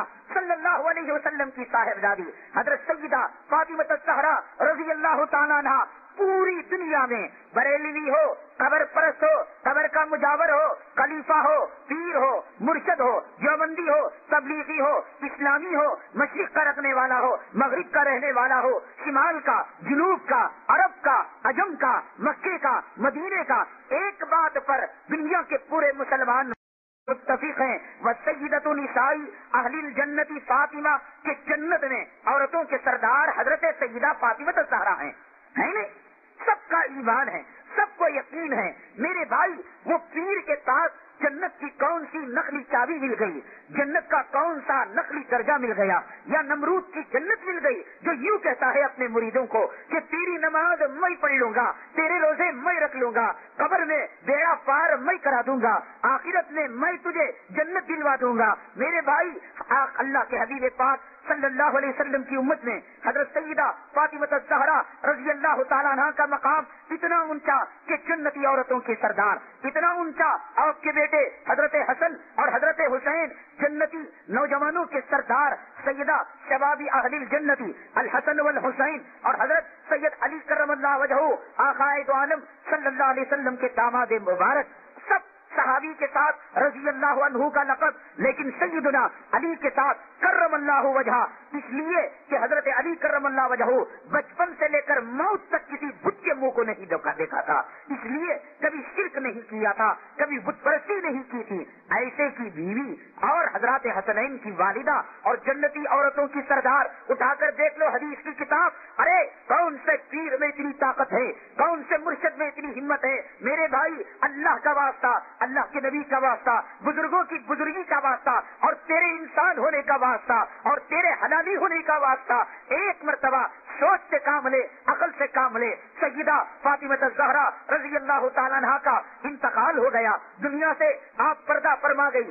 S2: صلی اللہ علیہ وسلم کی صاحبزادی حضرت سیدہ فاطمہ الزہرا رضی اللہ تعالیٰ عنہا پوری دنیا میں بریلوی ہو، قبر پرست ہو، قبر کا مجاور ہو، خلیفہ ہو، پیر ہو، مرشد ہو، دیوبندی ہو، تبلیغی ہو، اسلامی ہو، مشرق کا رکھنے والا ہو، مغرب کا رہنے والا ہو، شمال کا، جنوب کا، عرب کا، عجم کا، مکے کا، مدینے کا، ایک بات پر دنیا کے پورے مسلمان متفق ہیں، وہ سیدۃ نساء اہل الجنت فاطمہ کہ جنت میں عورتوں کے سردار حضرت سیدہ فاطمہ الزہرا ہیں، ہے نہیں؟ سب کا ایمان ہے، سب کو یقین ہے میرے بھائی، وہ پیر کے پاس جنت کی کون سی نقلی چابی مل گئی، جنت کا کون سا نقلی درجہ مل گیا، یا نمرود کی جنت مل گئی جو یوں کہتا ہے اپنے مریدوں کو کہ تیری نماز میں پڑھ لوں گا، تیرے روزے میں رکھ لوں گا، قبر میں بیڑا پار میں کرا دوں گا، آخرت میں میں تجھے جنت دلوا دوں گا۔ میرے بھائی، اللہ کے حبیب پاک صلی اللہ علیہ وسلم کی امت میں حضرت سیدہ فاطمہ الزہرا رضی اللہ تعالیٰ عنہ کا مقام اتنا اونچا کہ جنتی عورتوں کے سردار، اتنا اونچا آپ کے بیٹے حضرت حسن اور حضرت حسین جنتی نوجوانوں کے سردار، سیدہ شبابی اہل الجنتی الحسن والحسین اور حضرت سید علی کرم اللہ وجہہ آقائے دو عالم صلی اللہ علیہ وسلم کے داماد مبارک، سب صحابی کے ساتھ رضی اللہ عنہ کا لقب، لیکن سیدنا علی کے ساتھ کرم اللہ وجہ، اس لیے کہ حضرت علی کرم اللہ وجہ بچپن سے لے کر موت تک کسی بت کے منہ کو نہیں دیکھا تھا، اس لیے کبھی شرک نہیں کیا تھا، کبھی بت پرستی نہیں کی تھی، ایسے کی بیوی اور حضرات حسنین کی والدہ اور جنتی عورتوں کی سردار، اٹھا کر دیکھ لو حدیث کی کتاب، ارے کون سے پیر میں اتنی طاقت ہے، کون سے مرشد میں اتنی ہمت ہے، میرے بھائی اللہ کا واسطہ، اللہ کے نبی کا واسطہ، بزرگوں کی بزرگی کا واسطہ اور تیرے انسان ہونے کا واسطہ اور تیرے حلالی ہونے کا واسطہ، ایک مرتبہ سوچ سے کام لے، عقل سے کام لے۔ سیدہ فاطمہ الزہرا رضی اللہ تعالیٰ عنہا کا انتقال ہو گیا، دنیا سے آپ پردہ فرما گئی۔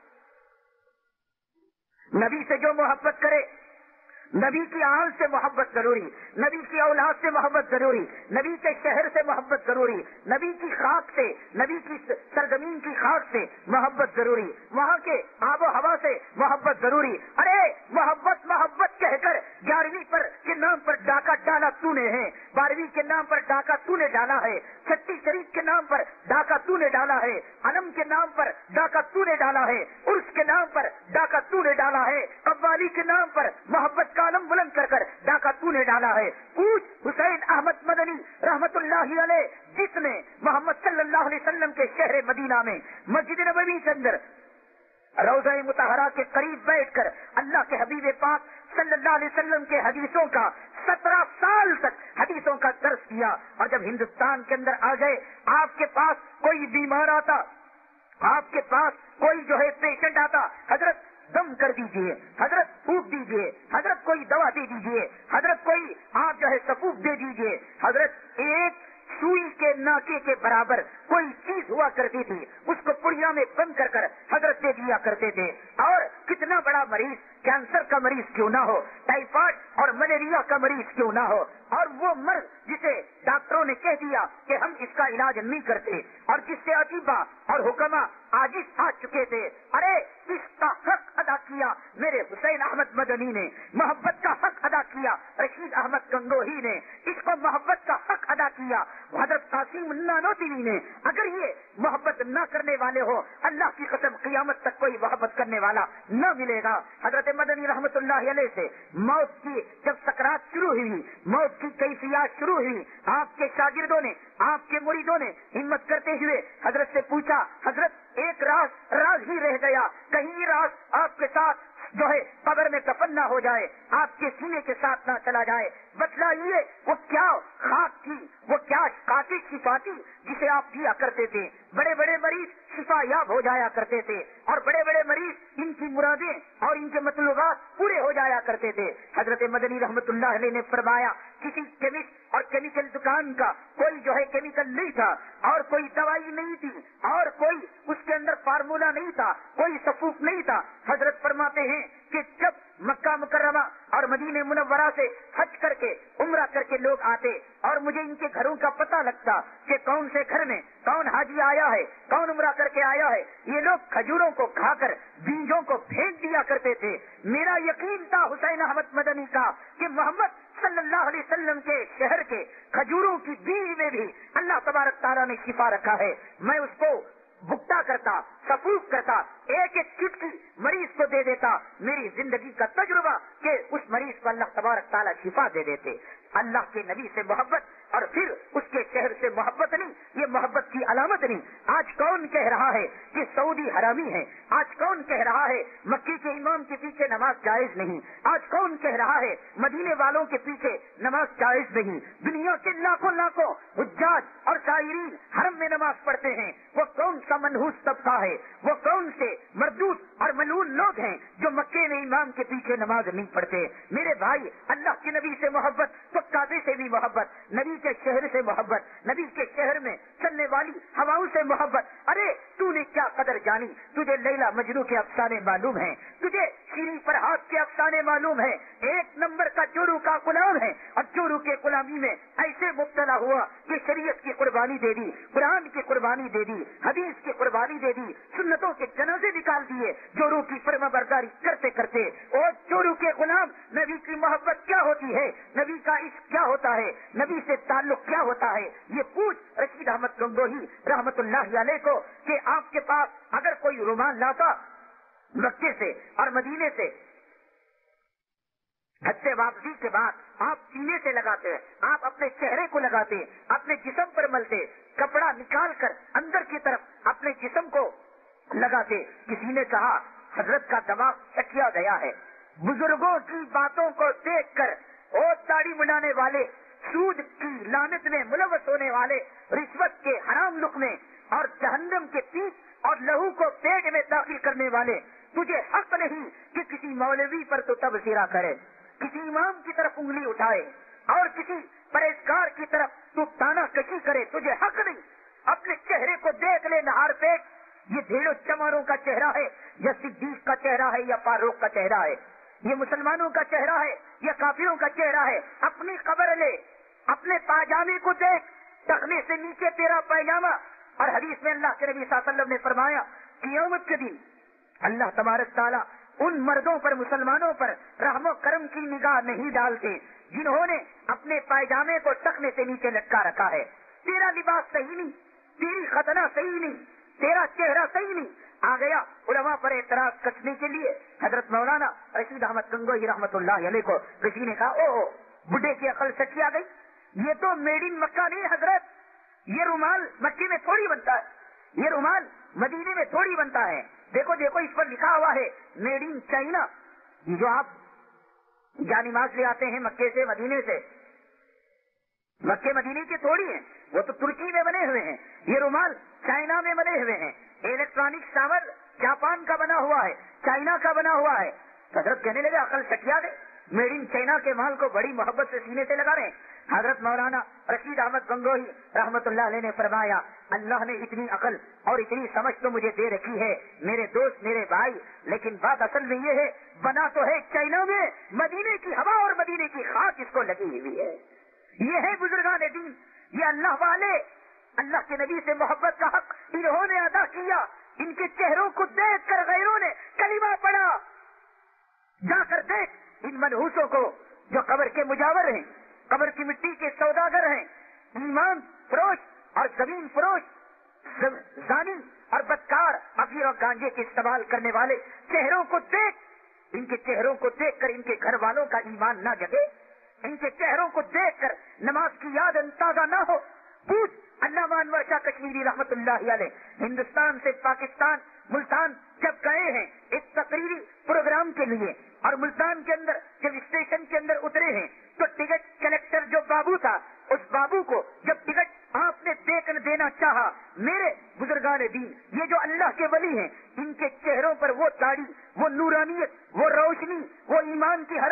S2: نبی سے جو محبت کرے، نبی کی آل سے محبت ضروری، نبی کی اولاد سے محبت ضروری، نبی کے شہر سے محبت ضروری، نبی کی خاک سے، نبی کی سرزمین کی خاک سے محبت ضروری، وہاں کے آب و ہوا سے محبت ضروری۔ ارے محبت محبت کہہ کر گیارہویں پر کے نام پر ڈاکہ ڈالا تو نے ہے، بارہویں کے نام پر ڈاکہ تو نے ڈالا ہے، چھٹی شریف کے نام پر ڈاکہ تو نے ڈالا ہے، علم کے نام پر ڈاکہ تو نے ڈالا ہے، عرس کے نام پر ڈاکہ تو نے ڈالا ہے، قوالی کے نام پر محبت کا عالم بلند کر کر ڈاکہ تو نے ڈالا ہے۔ پوچھ حسین احمد مدنی رحمت اللہ علیہ، جس نے محمد صلی اللہ علیہ وسلم کے شہر مدینہ میں مسجد نبوی کے اندر روضہ مطہرہ کے قریب بیٹھ کر اللہ کے حبیب پاک صلی اللہ علیہ وسلم کے حدیثوں کا سترہ سال تک حدیثوں کا درس کیا، اور جب ہندوستان کے اندر آ گئے، آپ کے پاس کوئی بیمار آتا، آپ کے پاس کوئی جو ہے پیشنٹ آتا، حضرت دم کر دیجئے، حضرت پھونک دیجئے، حضرت کوئی دوا دے دیجئے، حضرت کوئی آپ جو ہے سفوف دے دیجئے، حضرت ایک سوئی کے ناکے کے برابر کوئی چیز ہوا کرتی تھی، اس کو پڑیا میں بند کر کر حضرت دے دیا کرتے تھے۔ اور کتنا بڑا مریض، کینسر کا مریض کیوں نہ ہو، ٹائیفائڈ اور ملیریا کا مریض کیوں نہ ہو، اور وہ مرض جسے ڈاکٹروں نے کہہ دیا کہ ہم اس کا علاج نہیں کرتے، اور جس سے اطباء اور حکما عاجز آ چکے تھے، ارے اس کا حق ادا کیا میرے حسین احمد مدنی نے، محبت کا حق ادا کیا رشید احمد گنگوہی نے، اس کو محبت کا حق ادا کیا حضرت قاسم نانوتوی نے۔ اگر یہ محبت نہ کرنے والے ہو، اللہ کی قسم قیامت تک کوئی محبت کرنے والا نہ ملے گا۔ حضرت مدنی رحمت اللہ علیہ سے موت کی جب سکرات شروع ہوئی، موت کی کیفیات شروع ہوئی، آپ کے شاگردوں نے، آپ کے مریدوں نے ہمت کرتے ہوئے حضرت سے پوچھا، حضرت ایک راز راز ہی رہ گیا، کہیں راز آپ کے ساتھ جو ہے قبر میں کفن نہ ہو جائے، آپ کے سینے کے ساتھ نہ چلا جائے، بتلائیے وہ کیا خاک تھی، وہ کیا کاٹی شفا تھی جسے آپ دیا کرتے تھے۔ بڑے بڑے مریض شفا یاب ہو جایا کرتے تھے، اور بڑے بڑے مریض ان کی مرادیں اور ان کے مطلوبات پورے ہو جایا کرتے تھے۔ حضرت مدنی رحمت اللہ علیہ نے فرمایا، کسی کیمسٹ اور کیمیکل دکان کا کوئی جو ہے کیمیکل نہیں تھا، اور کوئی دوائی نہیں تھی، اور کوئی اس کے اندر فارمولا نہیں تھا، کوئی سفوف نہیں تھا۔ حضرت فرماتے ہیں کہ جب مکہ مکرمہ اور مدینہ منورہ سے حج کر کے عمرہ کر کے لوگ آتے اور مجھے ان کے گھروں کا پتہ لگتا کہ کون سے گھر میں کون حاجی آیا ہے، کون عمرہ کر کے آیا ہے، یہ لوگ کھجوروں کو کھا کر بیجوں کو پھینک دیا کرتے تھے۔ میرا یقین تھا حسین احمد مدنی کا کہ محمد صلی اللہ علیہ وسلم کے شہر کے کھجوروں کی بیج میں بھی اللہ تبارک تعالیٰ نے شفا رکھا ہے۔ میں اس کو بکتا کرتا، سفوف کرتا، ایک ایک چٹکی مریض کو دے دیتا۔ میری زندگی کا تجربہ کہ اس مریض کو اللہ تبارک تعالیٰ شفا دے دیتے۔ اللہ کے نبی سے محبت اور پھر اس کے شہر سے محبت نہیں، یہ محبت کی علامت نہیں۔ آج کون کہہ رہا ہے کہ سعودی حرامی ہے؟ آج کون کہہ رہا ہے مکی کے امام کے پیچھے نماز جائز نہیں؟ آج کون کہہ رہا ہے مدینے والوں کے پیچھے نماز جائز نہیں؟ دنیا کے لاکھوں لاکھوں حجاج اور زائرین حرم میں نماز پڑھتے ہیں، وہ کون سا منحوس طبقہ ہے؟ وہ کون سے مردود اور ملعون لوگ ہیں جو مکے میں امام کے پیچھے نماز نہیں پڑھتے؟ میرے بھائی، اللہ کے نبی سے محبت تو کعبے سے بھی محبت، نبی کے شہر سے محبت، نبی کے شہر میں چلنے والی ہواؤں سے محبت۔ ارے تو نے کیا قدر جانی؟ تجھے لیلا مجنو کے افسانے معلوم ہیں، تجھے شیریں فرحات کے افسانے معلوم ہیں۔ ایک نمبر کا چورو کا غلام ہے اور چورو کے غلامی میں ایسے مبتلا ہوا کہ شریعت کی قربانی دے دی، قرآن کی قربانی دے دی، حدیث کی قربانی دے دی، سنتوں کے جنازے نکال دیے چورو کی فرما برداری کرتے کرتے۔ اور چورو کے غلام، نبی کی محبت کیا ہوتی ہے؟ نبی کا عشق کیا ہوتا ہے؟ نبی سے تعلق کیا ہوتا ہے؟ یہ پوچھ رشید احمد گنگوہی رحمت اللہ علیہ کو کہ آپ کے پاس اگر کوئی رومال لاتا مکے سے اور مدینے سے، حج سے واپسی کے بعد آپ سینے سے لگاتے، آپ اپنے چہرے کو لگاتے، اپنے جسم پر ملتے، کپڑا نکال کر اندر کی طرف اپنے جسم کو لگاتے۔ کسی نے کہا حضرت کا دماغ چکیا گیا ہے، بزرگوں کی باتوں کو دیکھ کر اور داڑھی منڈانے والے، سود کی لعنت میں ملوث ہونے والے، رشوت کے حرام لقمے اور جہنم کے پیٹ اور لہو کو پیٹ میں داخل کرنے والے، تجھے حق نہیں کہ کسی مولوی پر تو تبصرہ کرے، کسی امام کی طرف انگلی اٹھائے اور کسی پرہیزگار کی طرف تو تانا کشی کرے، تجھے حق نہیں۔ اپنے چہرے کو دیکھ لے نہار پیٹ، یہ بھیڑوں چماروں کا چہرہ ہے یا صدیق کا چہرہ ہے یا فاروق کا چہرہ ہے؟ یہ مسلمانوں کا چہرہ ہے یا کافروں کا چہرہ ہے؟ اپنی خبر لے، اپنے پاجامے کو دیکھ، ٹخنے سے نیچے تیرا پائجامہ۔ اور حدیث میں اللہ کے نبی صلی اللہ علیہ وسلم نے فرمایا قیامت کے دن اللہ تبارک تعالیٰ ان مردوں پر، مسلمانوں پر رحم و کرم کی نگاہ نہیں ڈالتے جنہوں نے اپنے پائجامے کو ٹخنے سے نیچے لٹکا رکھا ہے۔ تیرا لباس صحیح نہیں، تیری ختنہ صحیح نہیں، تیرا چہرہ صحیح نہیں۔ آ گیا علماء پر اعتراض کسنے کے لیے حضرت مولانا رشید احمد گنگوہی رحمت اللہ علیہ کو کسی نے کہا او بڈھے کی عقل سچی آ گئی، یہ تو میڈ ان مکہ نہیں حضرت، یہ رومال مکے میں تھوڑی بنتا ہے، یہ رومال مدینے میں تھوڑی بنتا ہے۔ دیکھو دیکھو اس پر لکھا ہوا ہے میڈ ان چائنا۔ یہ جو آپ جانماز لے آتے ہیں مکے سے مدینے سے، مکے مدینے کے تھوڑی ہیں، وہ تو ترکی میں بنے ہوئے ہیں، یہ رومال چائنا میں بنے ہوئے ہیں، الیکٹرانک شاور جاپان کا بنا ہوا ہے، چائنا کا بنا ہوا ہے۔ حضرت کہنے لگے عقل سٹیا دے، میڈ ان چائنا کے مال کو بڑی محبت سے سینے سے لگا رہے ہیں۔ حضرت مولانا رشید احمد گنگوہی رحمت اللہ علیہ نے فرمایا اللہ نے اتنی عقل اور اتنی سمجھ تو مجھے دے رکھی ہے میرے دوست، میرے بھائی، لیکن بات اصل میں یہ ہے بنا تو ہے چائنا میں، مدینے کی ہوا اور مدینے کی خاک اس کو لگی ہوئی ہے۔ یہ ہے بزرگان دین، یہ اللہ والے، اللہ کے نبی سے محبت کا حق انہوں نے ادا کیا۔ ان کے چہروں کو دیکھ کر غیروں نے کلمہ پڑھا۔ جا کر دیکھ ان منحوسوں کو جو قبر کے مجاور ہیں، قبر کی مٹی کے سوداگر ہیں، ایمان فروش اور زمین فروش، زانی اور بدکار، افیون اور گانجے کے استعمال کرنے والے چہروں کو دیکھ، ان کے چہروں کو دیکھ کر ان کے گھر والوں کا ایمان نہ جگے، ان کے چہروں کو دیکھ کر نماز کی یاد تازہ نہ ہو۔ پوچھ علامہ انور شاہ کشمیری رحمت اللہ علیہ ہندوستان سے پاکستان ملتان جب گئے ہیں ایک تقریری پروگرام کے لیے، اور ملتان کے اندر جب اسٹیشن کے اندر اترے ہیں تو ٹکٹ کلیکٹر جو بابو تھا، اس بابو کو جب ٹکٹ آپ نے دے کر دینا چاہا، میرے بزرگان دین یہ جو اللہ کے ولی ہیں ان کے چہروں پر وہ داڑھی، وہ نورانیت، وہ روشنی، وہ ایمان کی حرارت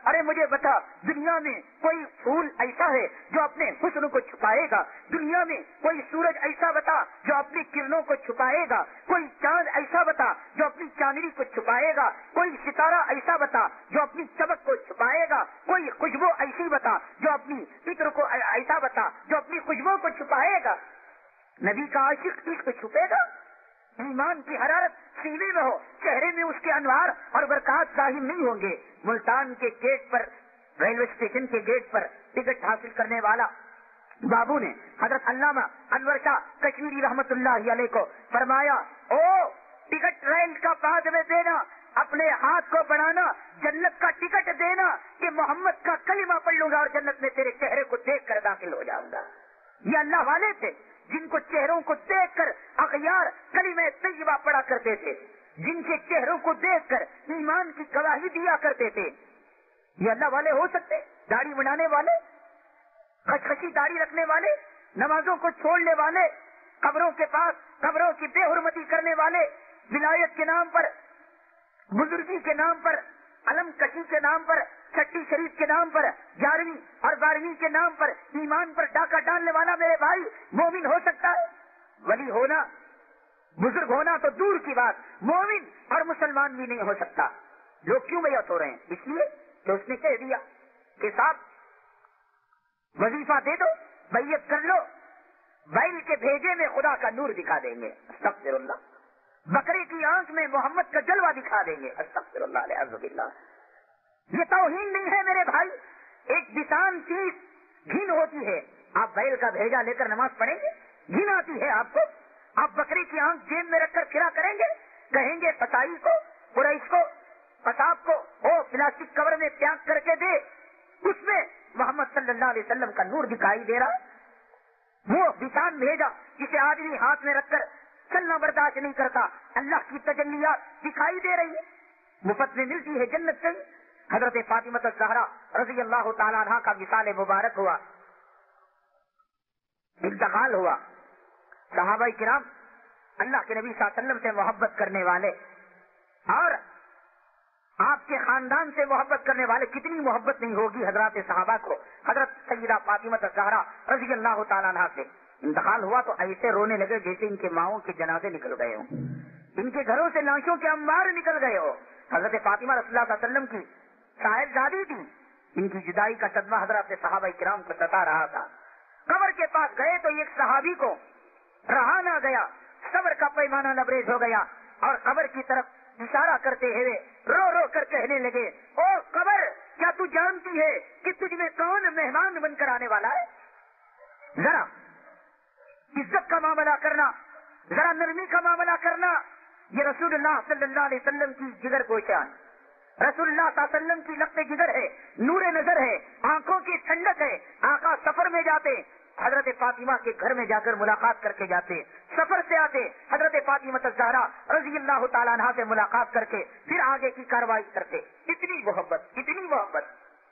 S2: ارے مجھے بتا، دنیا میں کوئی پھول ایسا ہے جو اپنے حسن کو چھپائے گا؟ دنیا میں کوئی سورج ایسا بتا جو اپنی کرنوں کو چھپائے گا؟ کوئی چاند ایسا بتا جو اپنی چاندنی کو چھپائے گا؟ کوئی ستارہ ایسا بتا جو اپنی چمک کو چھپائے گا؟ کوئی خوشبو ایسی بتا جو اپنی عطر کو ایسا بتا جو اپنی خوشبو کو چھپائے گا؟ نبی کا عاشق عشق چھپے گا؟ ایمان کی حرارت سینے میں ہو، چہرے میں اس کے انوار اور برکات ظاہر نہیں ہوں گے۔ ملتان کے گیٹ پر، ریلوے اسٹیشن کے گیٹ پر ٹکٹ حاصل کرنے والا بابو نے حضرت علامہ انور شاہ کشمیری رحمت اللہ علیہ کو فرمایا، او ٹکٹ ریل کا بعد میں دینا، اپنے ہاتھ کو بڑھانا، جنت کا ٹکٹ دینا کہ محمد کا کلمہ پڑھ لوں گا اور جنت میں تیرے چہرے کو دیکھ کر داخل ہو جاؤں گا۔ یہ اللہ والے تھے جن کو چہروں کو دیکھ کر اغیار کلمہ طیبہ پڑھا کرتے تھے، جن کے چہروں کو دیکھ کر ایمان کی گواہی دیا کرتے تھے۔ یہ اللہ والے ہو سکتے؟ داڑھی بنانے والے، خشخشی داڑھی رکھنے والے، نمازوں کو چھوڑنے والے، قبروں کے پاس قبروں کی بے حرمتی کرنے والے، ولایت کے نام پر، بزرگی کے نام پر، علم کشی کے نام پر، چھٹی شریف کے نام پر، گیارہویں اور بارہویں کے نام پر ایمان پر ڈاکہ ڈالنے والا میرے بھائی مومن ہو سکتا ہے؟ ولی ہونا، بزرگ ہونا تو دور کی بات، مومن اور مسلمان بھی نہیں ہو سکتا۔ لوگ کیوں بیعت ہو رہے ہیں؟ اس لیے کہ اس نے کہہ دیا کہ صاحب وظیفہ دے دو، بیعت کر لو، بیل کے بھیجے میں خدا کا نور دکھا دیں گے، استغفر اللہ، بکرے کی آنکھ میں محمد کا جلوہ دکھا دیں گے، استغفر اللہ العظ باللہ۔ یہ توہین نہیں ہے میرے بھائی، ایک بسان چیز گھن ہوتی ہے۔ آپ بیل کا بھیجا لے کر نماز پڑھیں گے؟ گھن آتی ہے آپ کو؟ آپ بکری کی آنکھ جیب میں رکھ کر پھرا کریں گے؟ کہیں گے پسائی کو، قریش کو، پساب کو، او پلاسٹک کور میں پیک کر کے دے، اس میں محمد صلی اللہ علیہ وسلم کا نور دکھائی دے رہا۔ وہ بسان بھیجا جسے آدمی ہاتھ میں رکھ کر چلنا برداشت نہیں کرتا، اللہ کی تجلیات دکھائی دے رہی ہے، مفت میں ملتی ہے جنت سے۔ حضرت فاطمہ الزہرا رضی اللہ تعالیٰ عنہ کا وصال مبارک ہوا، انتقال ہوا۔ صحابہ کرام اللہ کے نبی صلی اللہ علیہ وسلم سے محبت کرنے والے اور آپ کے خاندان سے محبت کرنے والے، کتنی محبت نہیں ہوگی حضرات صحابہ کو حضرت سیدہ فاطمہ الزہرا رضی اللہ تعالیٰ عنہ سے۔ انتقال ہوا تو ایسے رونے لگے جیسے ان کے ماؤں کے جنازے نکل گئے ہوں، ان کے گھروں سے لاشوں کے انبار نکل گئے ہو۔ حضرت فاطمہ رسول اللہ صلی اللہ علیہ وسلم کی صاحبزادی تھی، ان کی جدائی کا صدمہ حضرات صحابہ کرام کو ستا رہا تھا۔ قبر کے پاس گئے تو ایک صحابی کو رہا نہ گیا، صبر کا پیمانہ لبریز ہو گیا اور قبر کی طرف اشارہ کرتے ہوئے رو رو کر کہنے لگے، او قبر، کیا تو جانتی ہے کہ تجھ میں کون مہمان بن کر آنے والا ہے؟ ذرا عزت کا معاملہ کرنا، ذرا نرمی کا معاملہ کرنا، یہ رسول اللہ صلی اللہ علیہ وسلم کی جگر گوشان، رسول اللہ صلی اللہ علیہ وسلم کی لقب جگر ہے، نور نظر ہے، آنکھوں کی ٹھنڈک ہے۔ آقا سفر میں جاتے، حضرت فاطمہ کے گھر میں جا کر ملاقات کر کے جاتے، سفر سے آتے حضرت فاطمہ الزہرا رضی اللہ تعالیٰ عنہا سے ملاقات کر کے پھر آگے کی کارروائی کرتے۔ اتنی محبت، اتنی محبت۔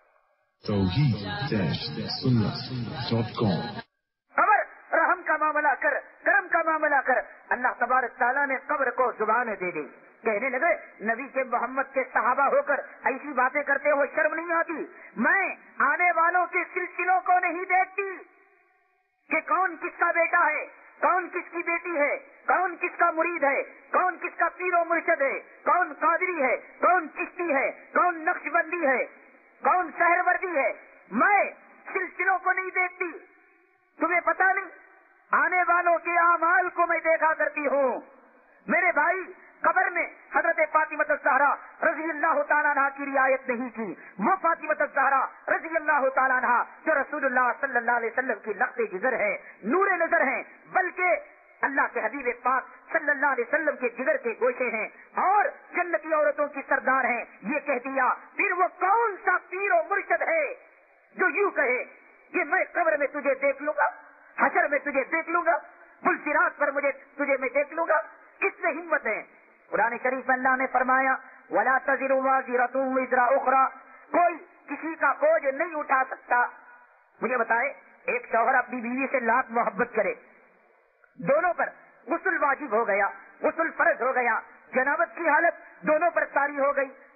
S2: قبر رحم کا معاملہ کر، کرم کا معاملہ کر۔ اللہ تبارک تعالیٰ نے قبر کو زبان دے دی، کہنے لگے نبی کے محمد کے صحابہ ہو کر ایسی باتیں کرتے ہوئے شرم نہیں آتی؟ میں آنے والوں کے سلسلوں کو نہیں دیکھتی کہ کون کس کا بیٹا ہے، کون کس کی بیٹی ہے، کون کس کا مرید ہے، کون کس کا پیر و مرشد ہے، کون قادری ہے، کون چشتی ہے، کون نقش بندی ہے، کون سہر وردی ہے۔ میں سلسلوں کو نہیں دیکھتی، تمہیں پتہ نہیں، آنے والوں کے اعمال کو میں دیکھا کرتی ہوں۔ میرے بھائی، قبر میں حضرت فاطمہ الزہرا رضی اللہ تعالیٰ عنہ کی رعایت نہیں کی، وہ فاطمہ الزہرا رضی اللہ تعالیٰ عنہ جو رسول اللہ صلی اللہ علیہ وسلم کی لقب جگر ہے، نور نظر ہیں، بلکہ اللہ کے حبیب پاک صلی اللہ علیہ وسلم کے جگر کے گوشے ہیں اور جنتی عورتوں کی سردار ہیں۔ یہ کہہ دیا، پھر وہ کون سا پیر و مرشد ہے جو یوں کہے کہ میں قبر میں تجھے دیکھ لوں گا، حشر میں تجھے دیکھ لوں گا، پل صراط پر مجھے تجھے میں دیکھ لوں گا؟ کس میں ہمت ہے؟ قرآن شریف اللہ نے فرمایا، وَلَا تَزِرُ وَازِرَةٌ وِزْرَ أُخْرَى، کوئی کسی کا بوجھ نہیں اٹھا سکتا۔ مجھے بتائے، ایک شوہر اپنی بیوی سے لاکھ محبت کرے، دونوں پر غسل واجب ہو گیا، غسل فرض ہو گیا، جنابت کی حالت دونوں پر طاری ہو گئی،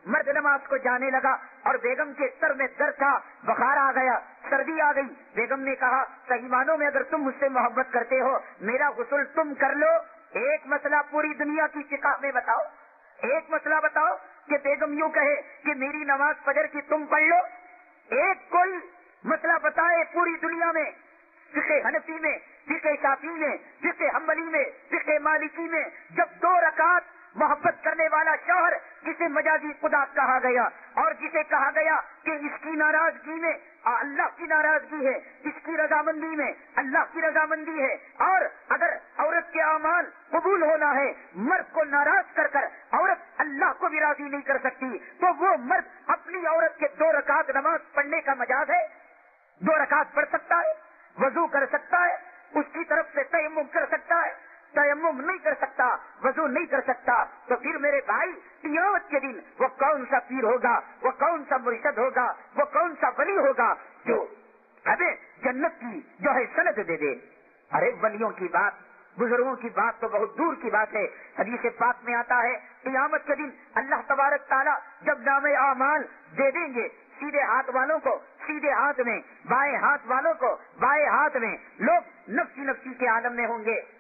S2: مرد نماز کو جانے لگا اور بیگم کے سر میں درد تھا، بخار آ گیا، سردی آ گئی۔ بیگم نے کہا صحیح معنوں میں اگر تم مجھ سے محبت کرتے ہو میرا غسل تم کر لو، ایک مسئلہ پوری دنیا کی فقہ میں بتاؤ، ایک مسئلہ بتاؤ کہ بیگم یوں کہے کہ میری نماز فجر کی تم پڑھ لو، ایک کوئی مسئلہ بتائے پوری دنیا میں، فقہ حنفی میں، فقہ شافعی میں، فقہ حنبلی میں، فقہ مالکی میں، جب دو رکعت محبت کرنے والا شوہر جسے مجازی خدا کہا گیا اور جسے کہا گیا کہ اس کی ناراضگی میں اللہ کی ناراضگی ہے، اس کی رضامندی میں اللہ کی رضامندی ہے، اور اگر عورت کے اعمال قبول ہونا ہے مرد کو ناراض کر کر عورت اللہ کو بھی راضی نہیں کر سکتی، تو وہ مرد اپنی عورت کے دو رکعت نماز پڑھنے کا مجاز ہے، دو رکعت پڑھ سکتا ہے، وضو کر سکتا ہے، اس کی طرف سے تیمم کر سکتا ہے، تیمم نہیں کر سکتا، وضو نہیں کر سکتا، تو پھر میرے بھائی قیامت کے دن وہ کون سا پیر ہوگا، وہ کون سا مرشد ہوگا، وہ کون سا ولی ہوگا جو ہمیں جنت کی جو ہے سند دے دے؟ ارے ولیوں کی بات، بزرگوں کی بات تو بہت دور کی بات ہے۔ حدیث پاک میں آتا ہے قیامت کے دن اللہ تبارک تعالیٰ جب نام اعمال دے دیں گے سیدھے ہاتھ والوں کو سیدھے ہاتھ میں، بائیں ہاتھ والوں کو بائیں ہاتھ میں، لوگ نفسی نفسی کے عالم میں ہوں گے